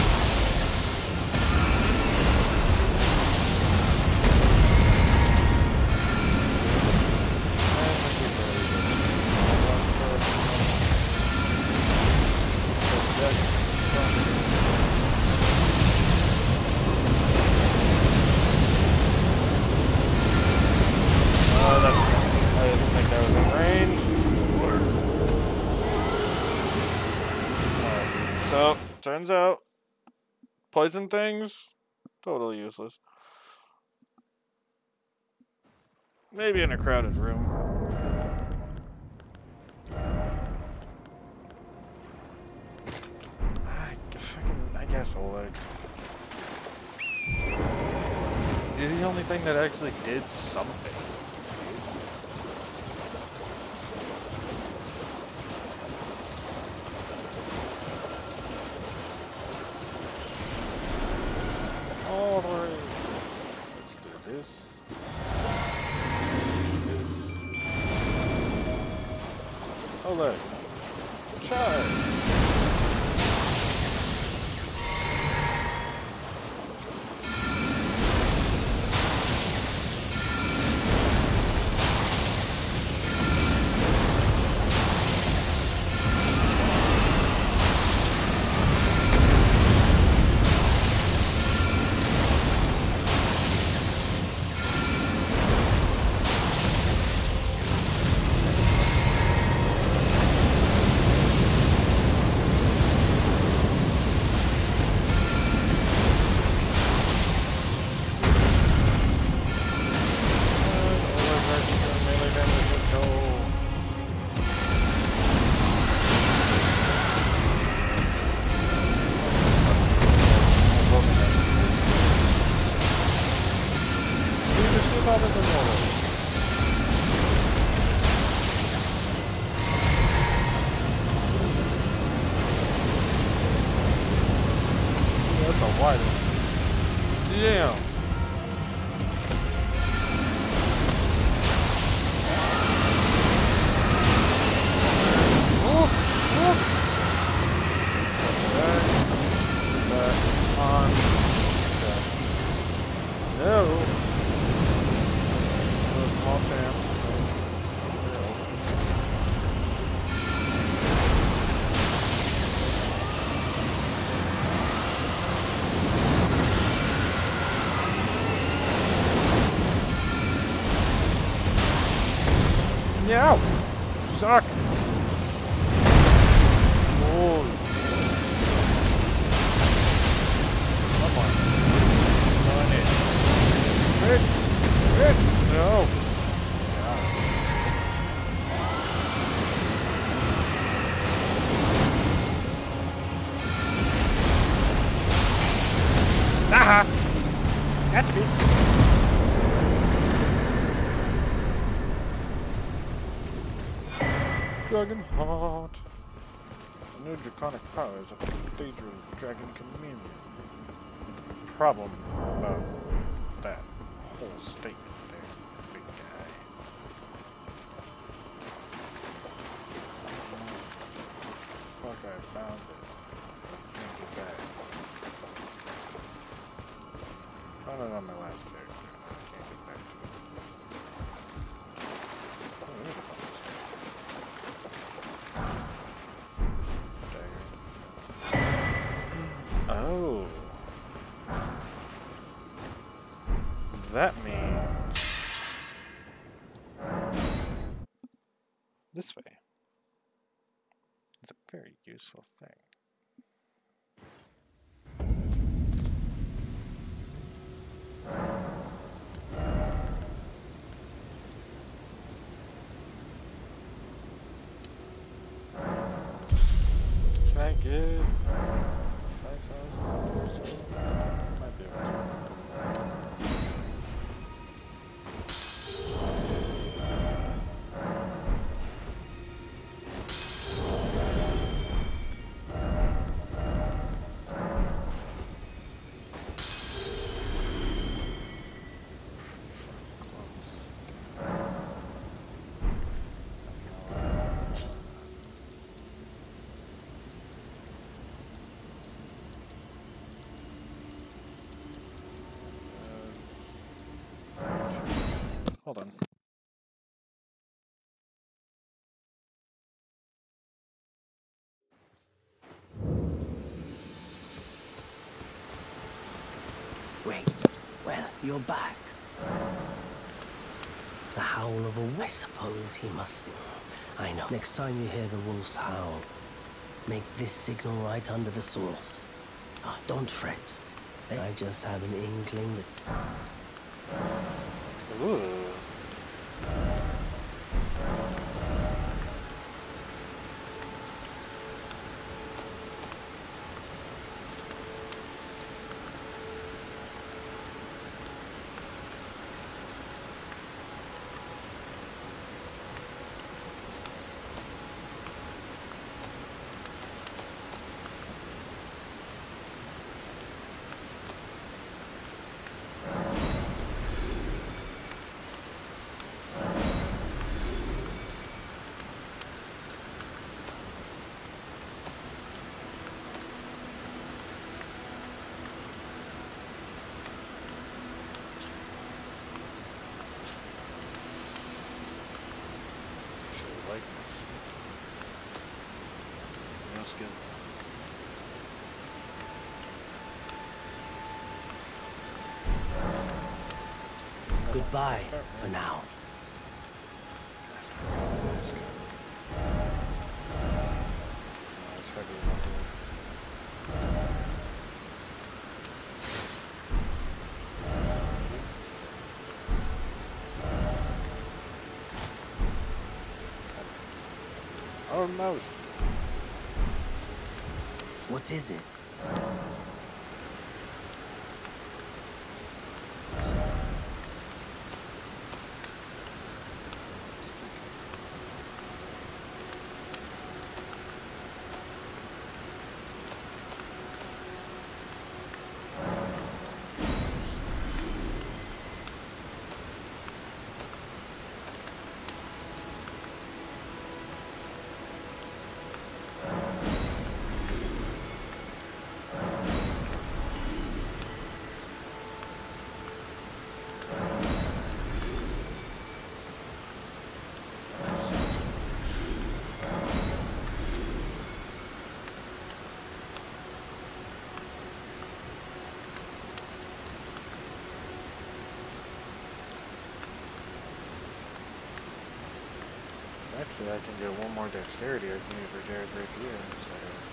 Oh, that's good. I didn't think that was in range. So, turns out, poison things, totally useless. Maybe in a crowded room. I guess Oleg. Did the only thing that actually did something. Alright. Let's do this. Oleg. Charge. get out of the water. That's a wide one. Damn. No. No small chance. No. Suck. Oh. Come on. Run it. No. Aha! Got to be. Dragon Heart. The new draconic powers of the Cathedral Dragon Communion. Problem about that whole statement there, big guy. Fuck, I found it. Can't get back. Found it on my last character. I can't get back to it. Oh, look at this. Dagger. Oh. That means this way. It's a very useful thing. Can I get 5,000 or so? Might be able to. Hold on. Wait, well, you're back. The howl of a wolf. I suppose he must. I know. Next time you hear the wolf's howl, make this signal right under the source. Ah, don't fret. I just have an inkling that... Ooh. Goodbye for now. Oh, mouse. What is it? Actually, I can get one more dexterity I can use for Jared's rapier instead of...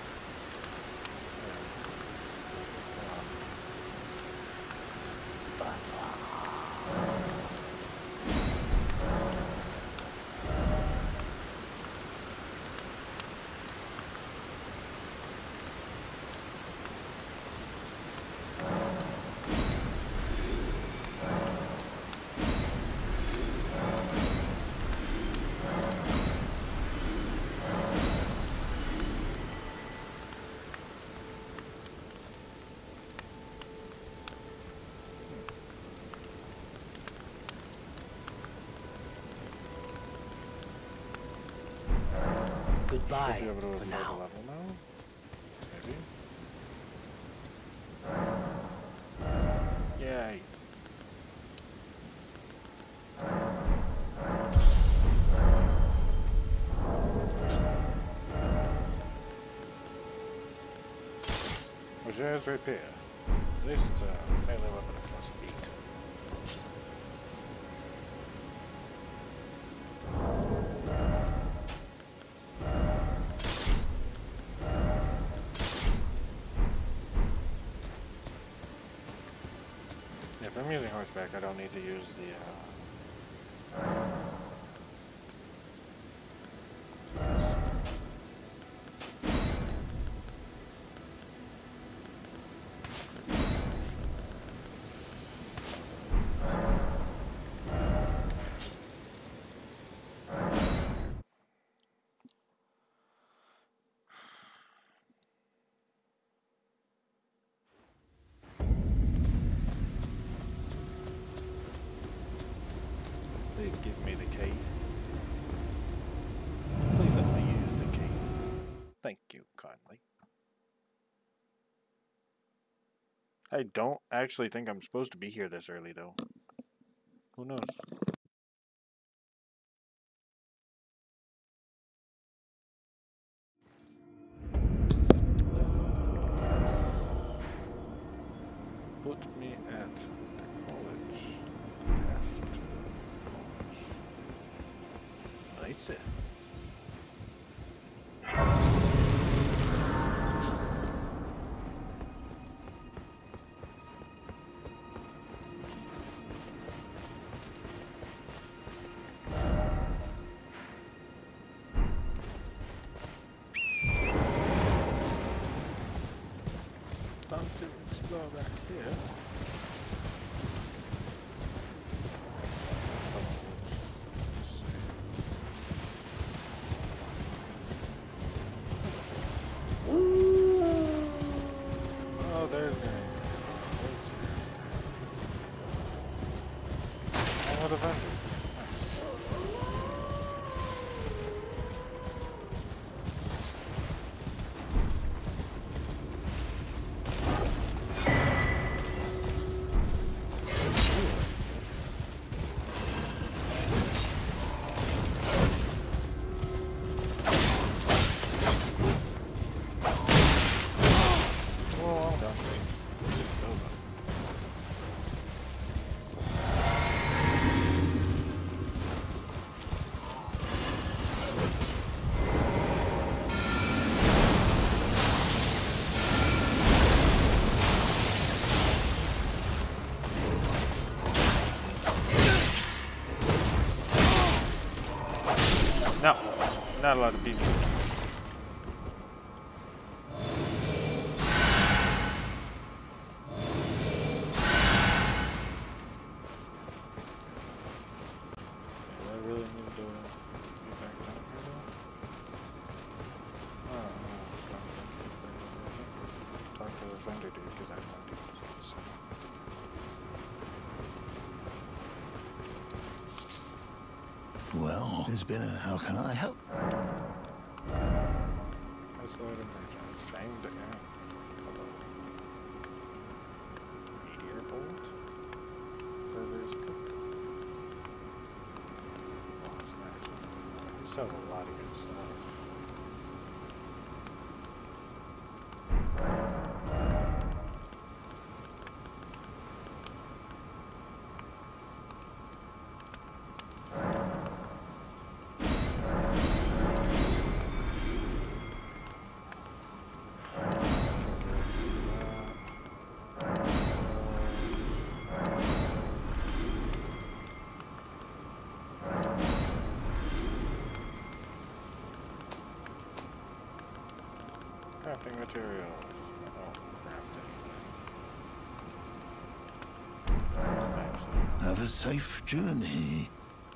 Goodbye Should be able to for afford a now. level now? Maybe? Yay. Jared's rapier. At least it's a melee weapon plus 8. If I'm using horseback, I don't need to use the Please give me the key. Please let me use the key. Thank you kindly. I don't actually think I'm supposed to be here this early though. Who knows? Put me at the college. Past college. Nice. Time to explore back here. Oh, there's oh, the vendor. No, not allowed to beat me. Do I really need to get back down here though? Oh, no. Talk to the vendor dude because I want to do this. Well, there's been a... How can I help? Isolated emergent. Fanged air. Meteor bolt. Further's good. Lost magic. We still have a lot of good stuff. materials. I don't craft anything. Actually, Have a safe journey.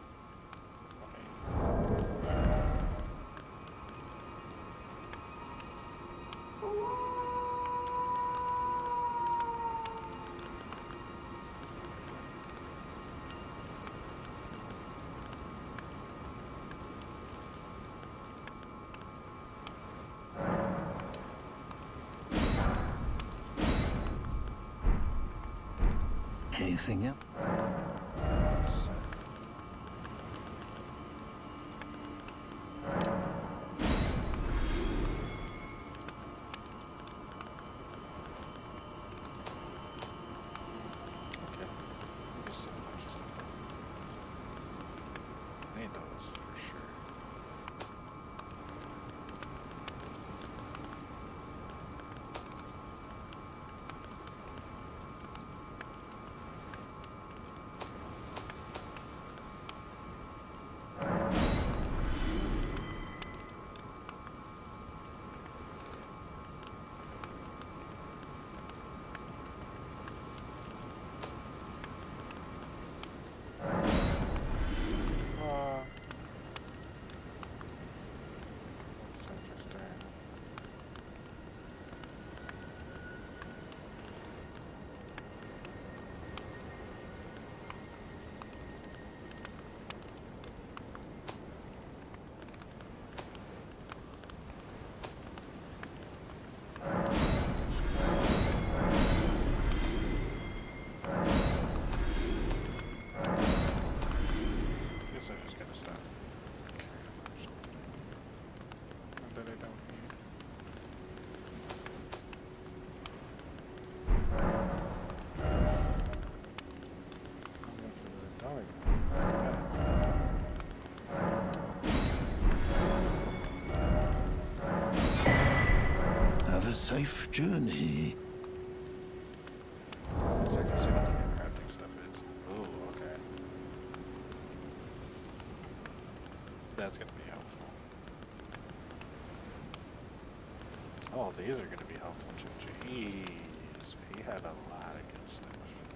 Anything else? Have a safe journey. So I can see what the new crafting stuff is. Oh, okay. That's gonna be helpful. Oh, these are gonna be helpful too. Jeez, he had a lot of good stuff.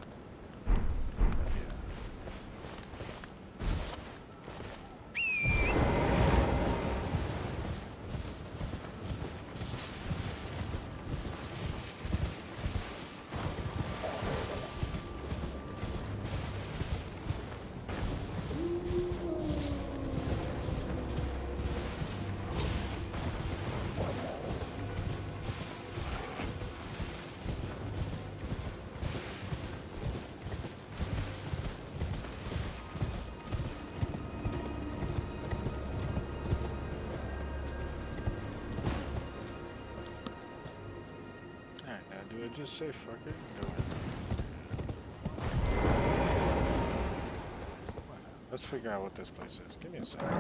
Do I just say fuck it and go in? Let's figure out what this place is. Give me a second.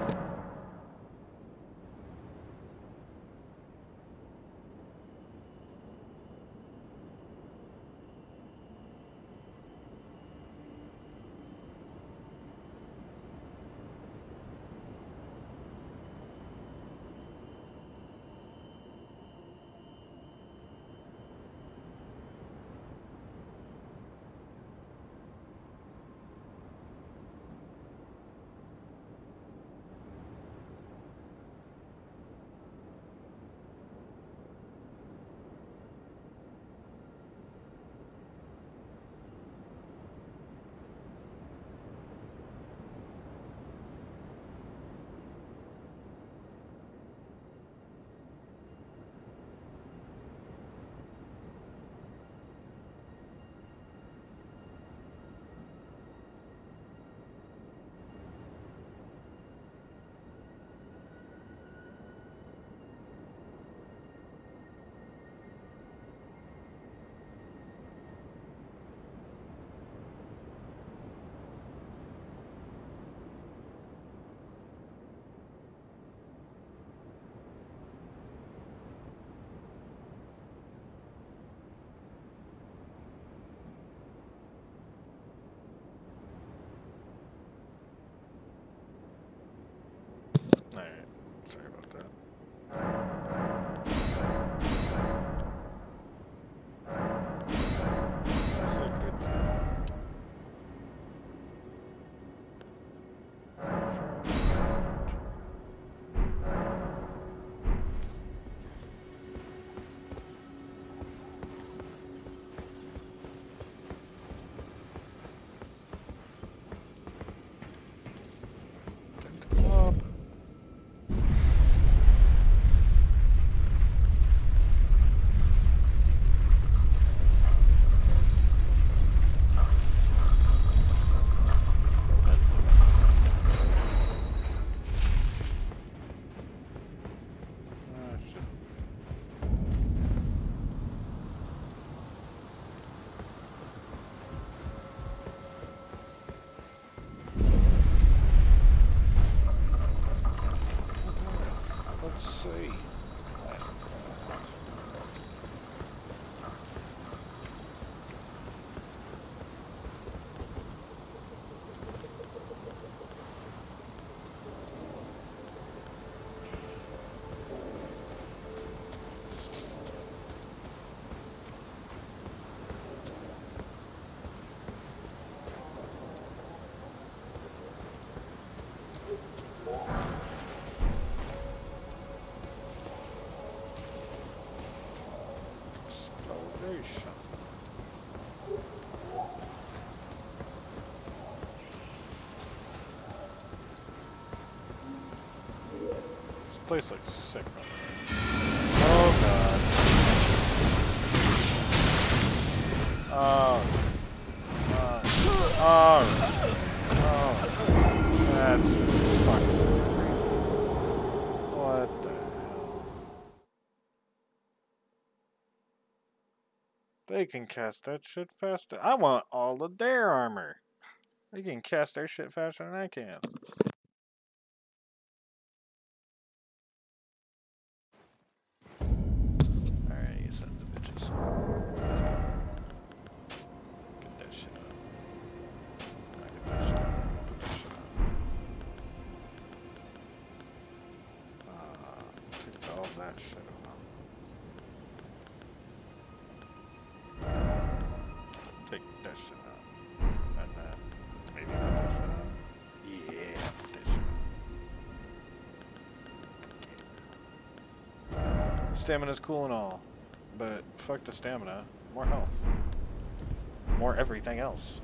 place looks sick. Oh god. Oh. That's fucking crazy. What the hell? They can cast that shit faster. I want all of their armor. They can cast their shit faster than I can. Alright, you son of the bitches. Let's go. Get that shit up. Get that shit up. Put that shit up. Take all that shit up. Take that shit out. And that. Maybe put that shit out. Yeah, put that shit out. Stamina's cool and all, but fuck the stamina. More health. More everything else.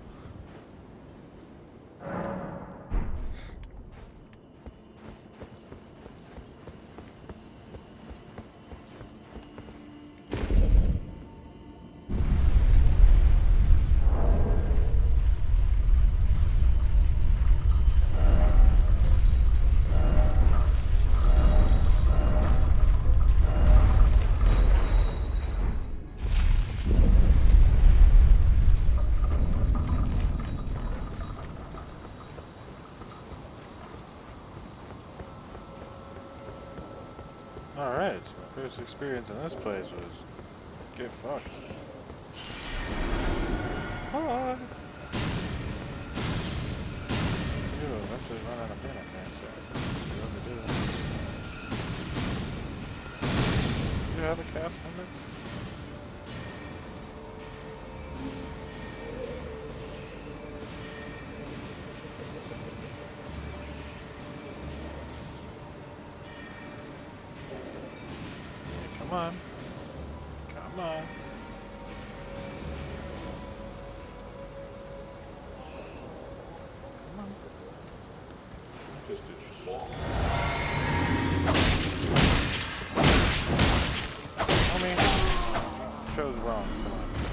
Alright, so my first experience in this place was get fucked. Hi! You'll eventually run out of panic cancer. You overdo it. You have a cast number? Come on. Come on. Come on. Just do this. I mean, chose wrong. Come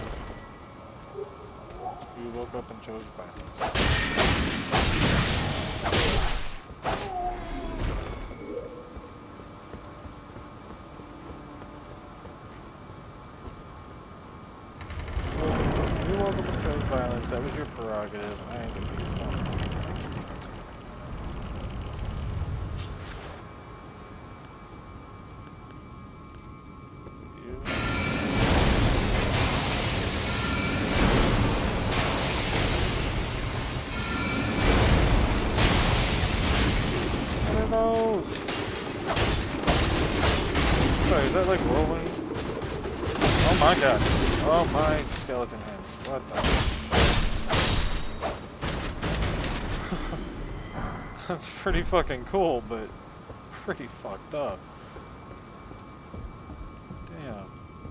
on. You woke up and chose violence. Violence, that was your prerogative. I ain't gonna be responsible for your actions. You. What are those? Sorry, is that like whirlwind? Oh my god. Oh my skeleton hands. What the? That's pretty fucking cool, but pretty fucked up. Damn.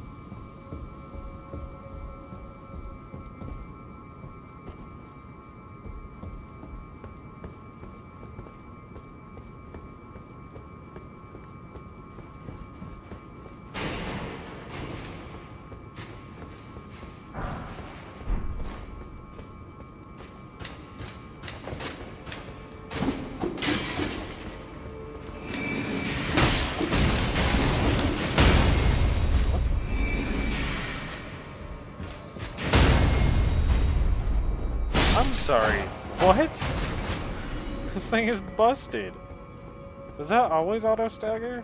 Sorry. What? This thing is busted. Does that always auto stagger?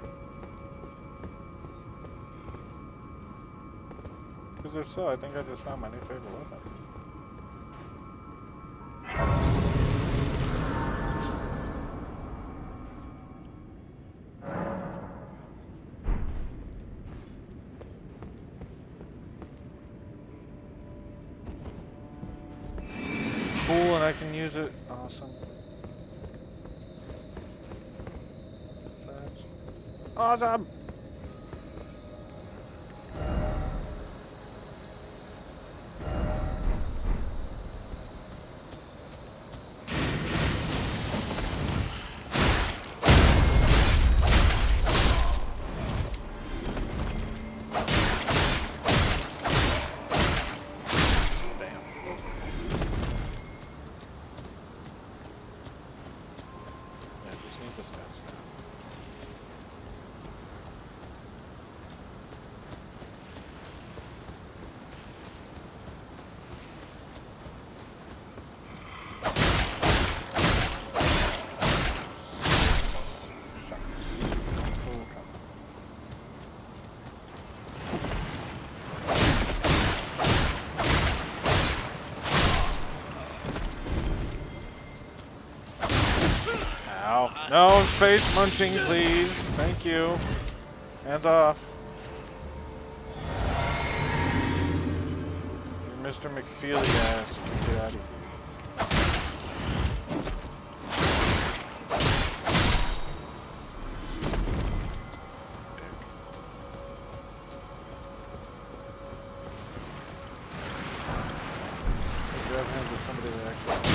Because if so, I think I just found my new favorite weapon. Cool, and I can use it. Awesome. That's awesome. need the stats now. No face munching, please. Thank you. Hands off. You're Mr. McFeely ass. Get out of here. Grab hands with somebody that actually.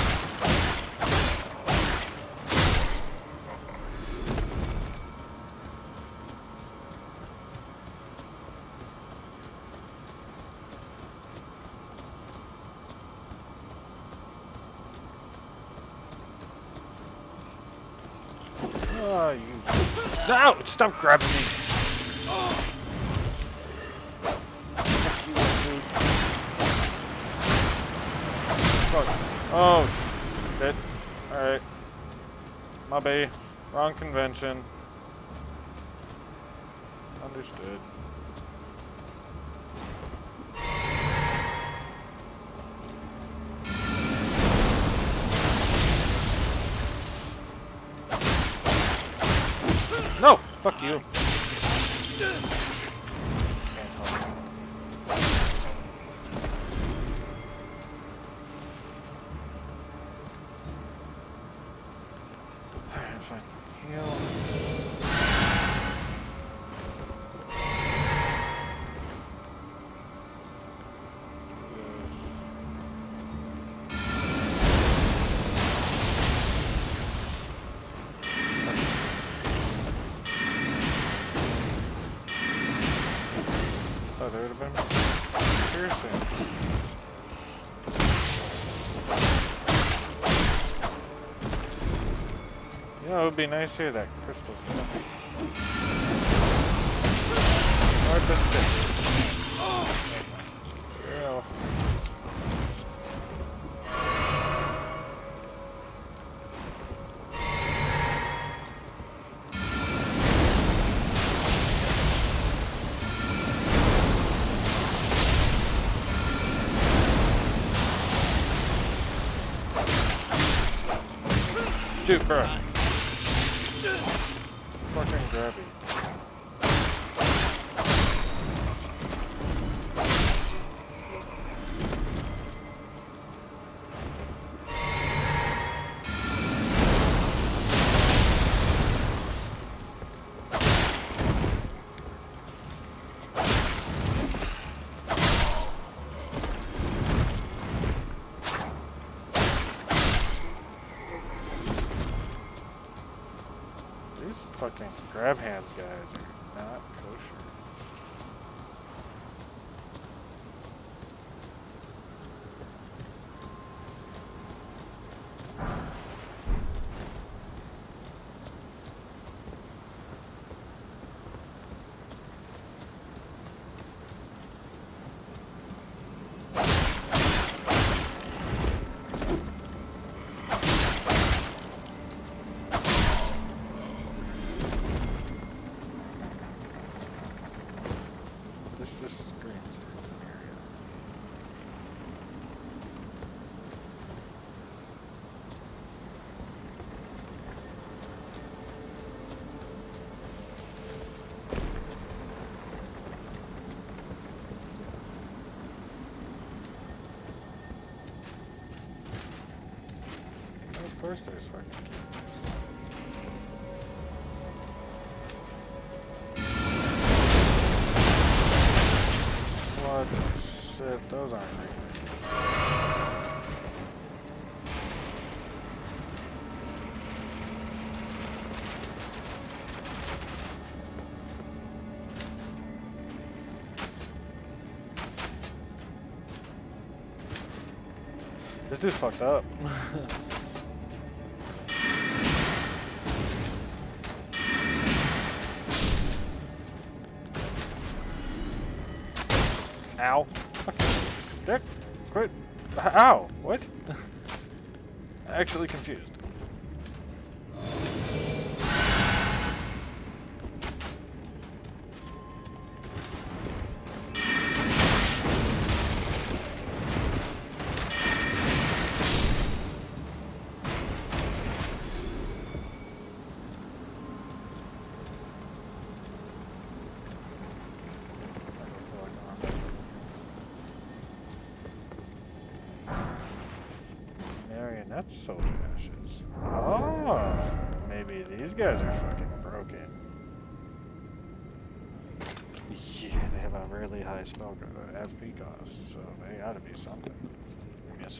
Oh, you. No! Stop grabbing me! Fuck. Oh, shit. Alright. My bad. Wrong convention. Understood. No! Fuck you. Alright, fine. Heal. Oh, there would have been piercing. You know, it would be nice here, that crystal. Hard to stick. Yeah. Dude, bro. Fucking grabby. Fucking grab hands guys are not kosher. This just screams. Of course there's fucking cameras. What the shit? Those aren't regular. This dude's fucked up. Ow. Fucking dick. Quit. Ow. What? Actually confused. Marionette soldier ashes. Oh, maybe these guys are fucking broken. Yeah, they have a really high spell FP cost, so they gotta be something. Give me a sec.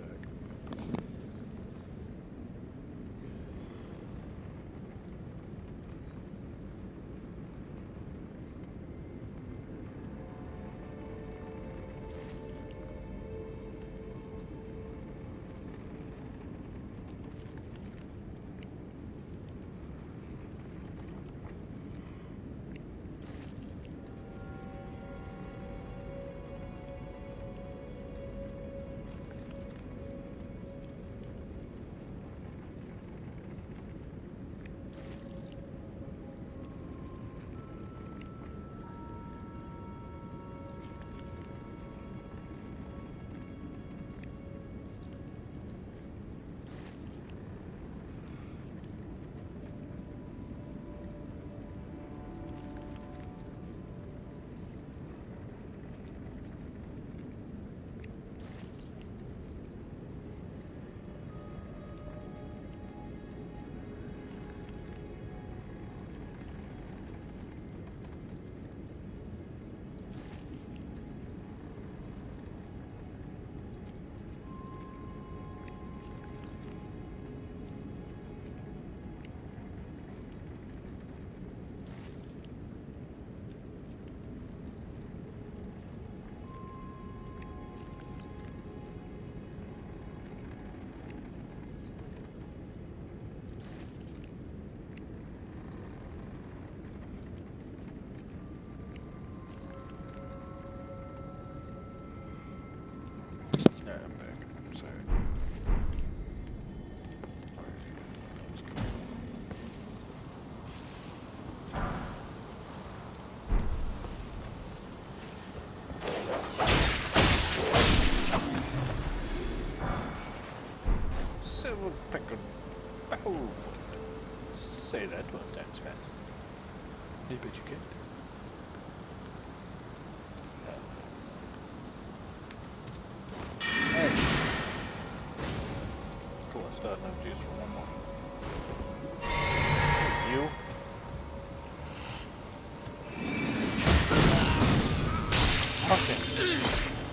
I'm back. I'm sorry. Silver pickled fowl. Say that 12 times fast. I bet you can't. Cool, I still have enough juice for one more. You? Fucking.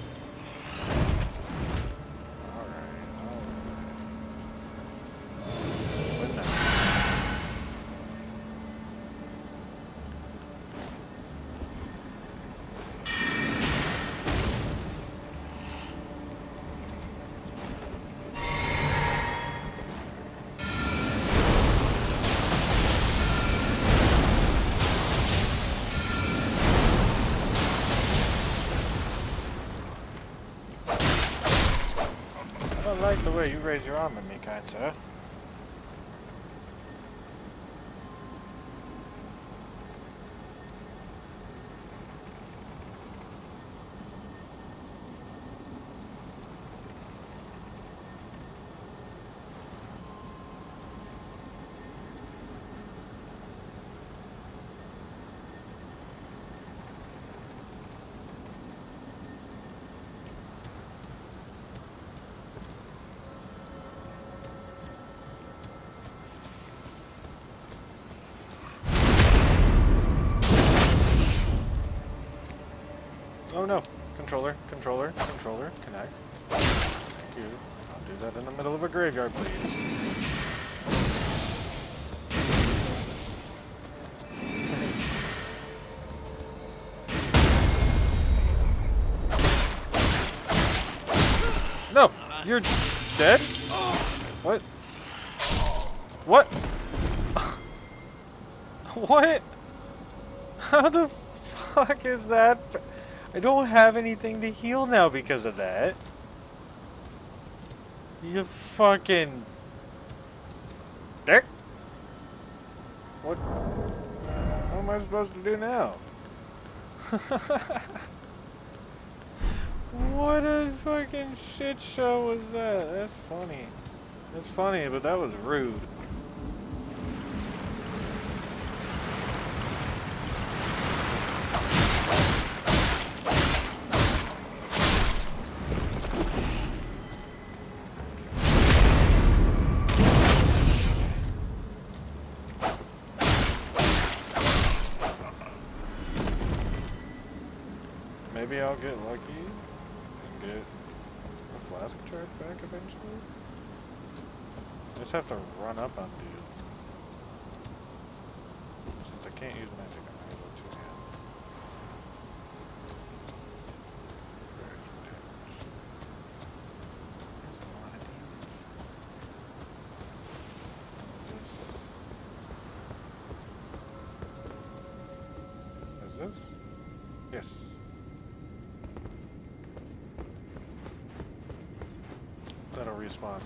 Alright. What now? I don't like the way you raise your arm at me, kind sir. Oh no. Controller, controller, controller, connect. Thank you. Don't do that in the middle of a graveyard, please. No! You're dead? What? What? What? How the fuck is that? I don't have anything to heal now because of that. You fucking dick. What am I supposed to do now? What a fucking shit show was that? That's funny. That's funny, but that was rude. Maybe I'll get lucky and get a flask charge back eventually. I just have to run up on dude. Since I can't use magic, I might as well two-hand. That's a lot of damage. Is this? Yes. That'll respawn.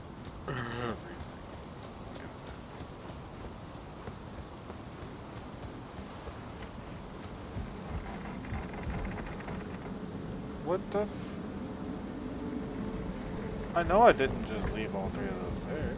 What the f... I know I didn't just leave all three of those there.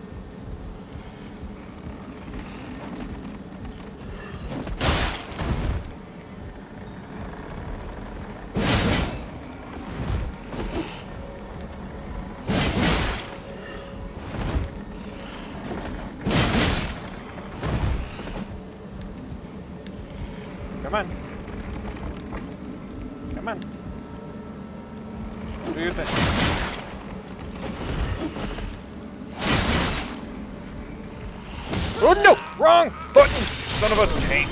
Come on. Come on. Do your thing. Oh no! Wrong button! Son of a tank!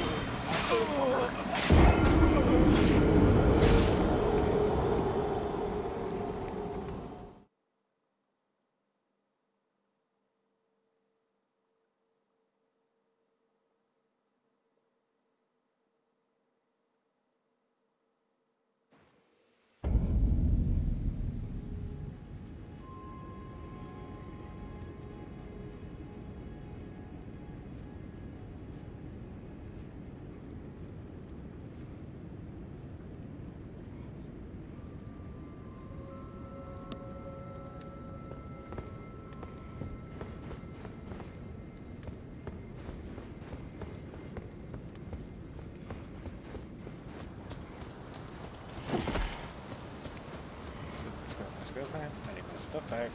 Man. I need my stuff back.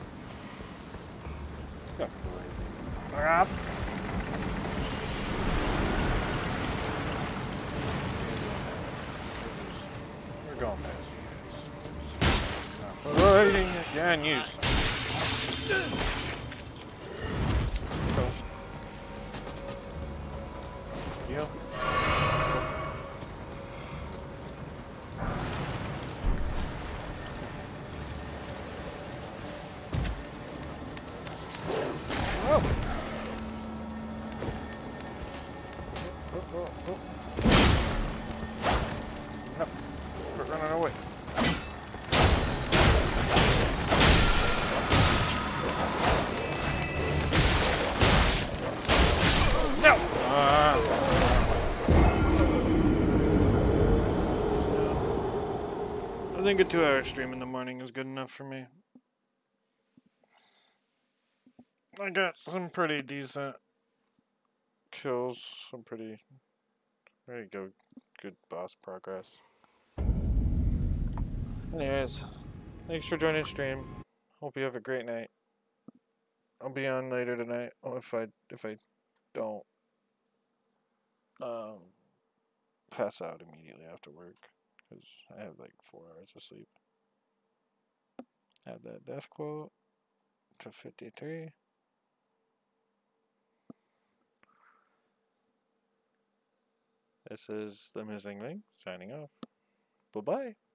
Go. Fuck off. We're going past you guys. Avoiding again, use. Go. Heal. I think a 2-hour stream in the morning is good enough for me. I got some pretty decent kills, some pretty good boss progress. Anyways, thanks for joining the stream. Hope you have a great night. I'll be on later tonight. Oh, if I don't pass out immediately after work, because I have like 4 hours of sleep. Add that death quote to 53. This is The Missing Link, signing off. Bye-bye.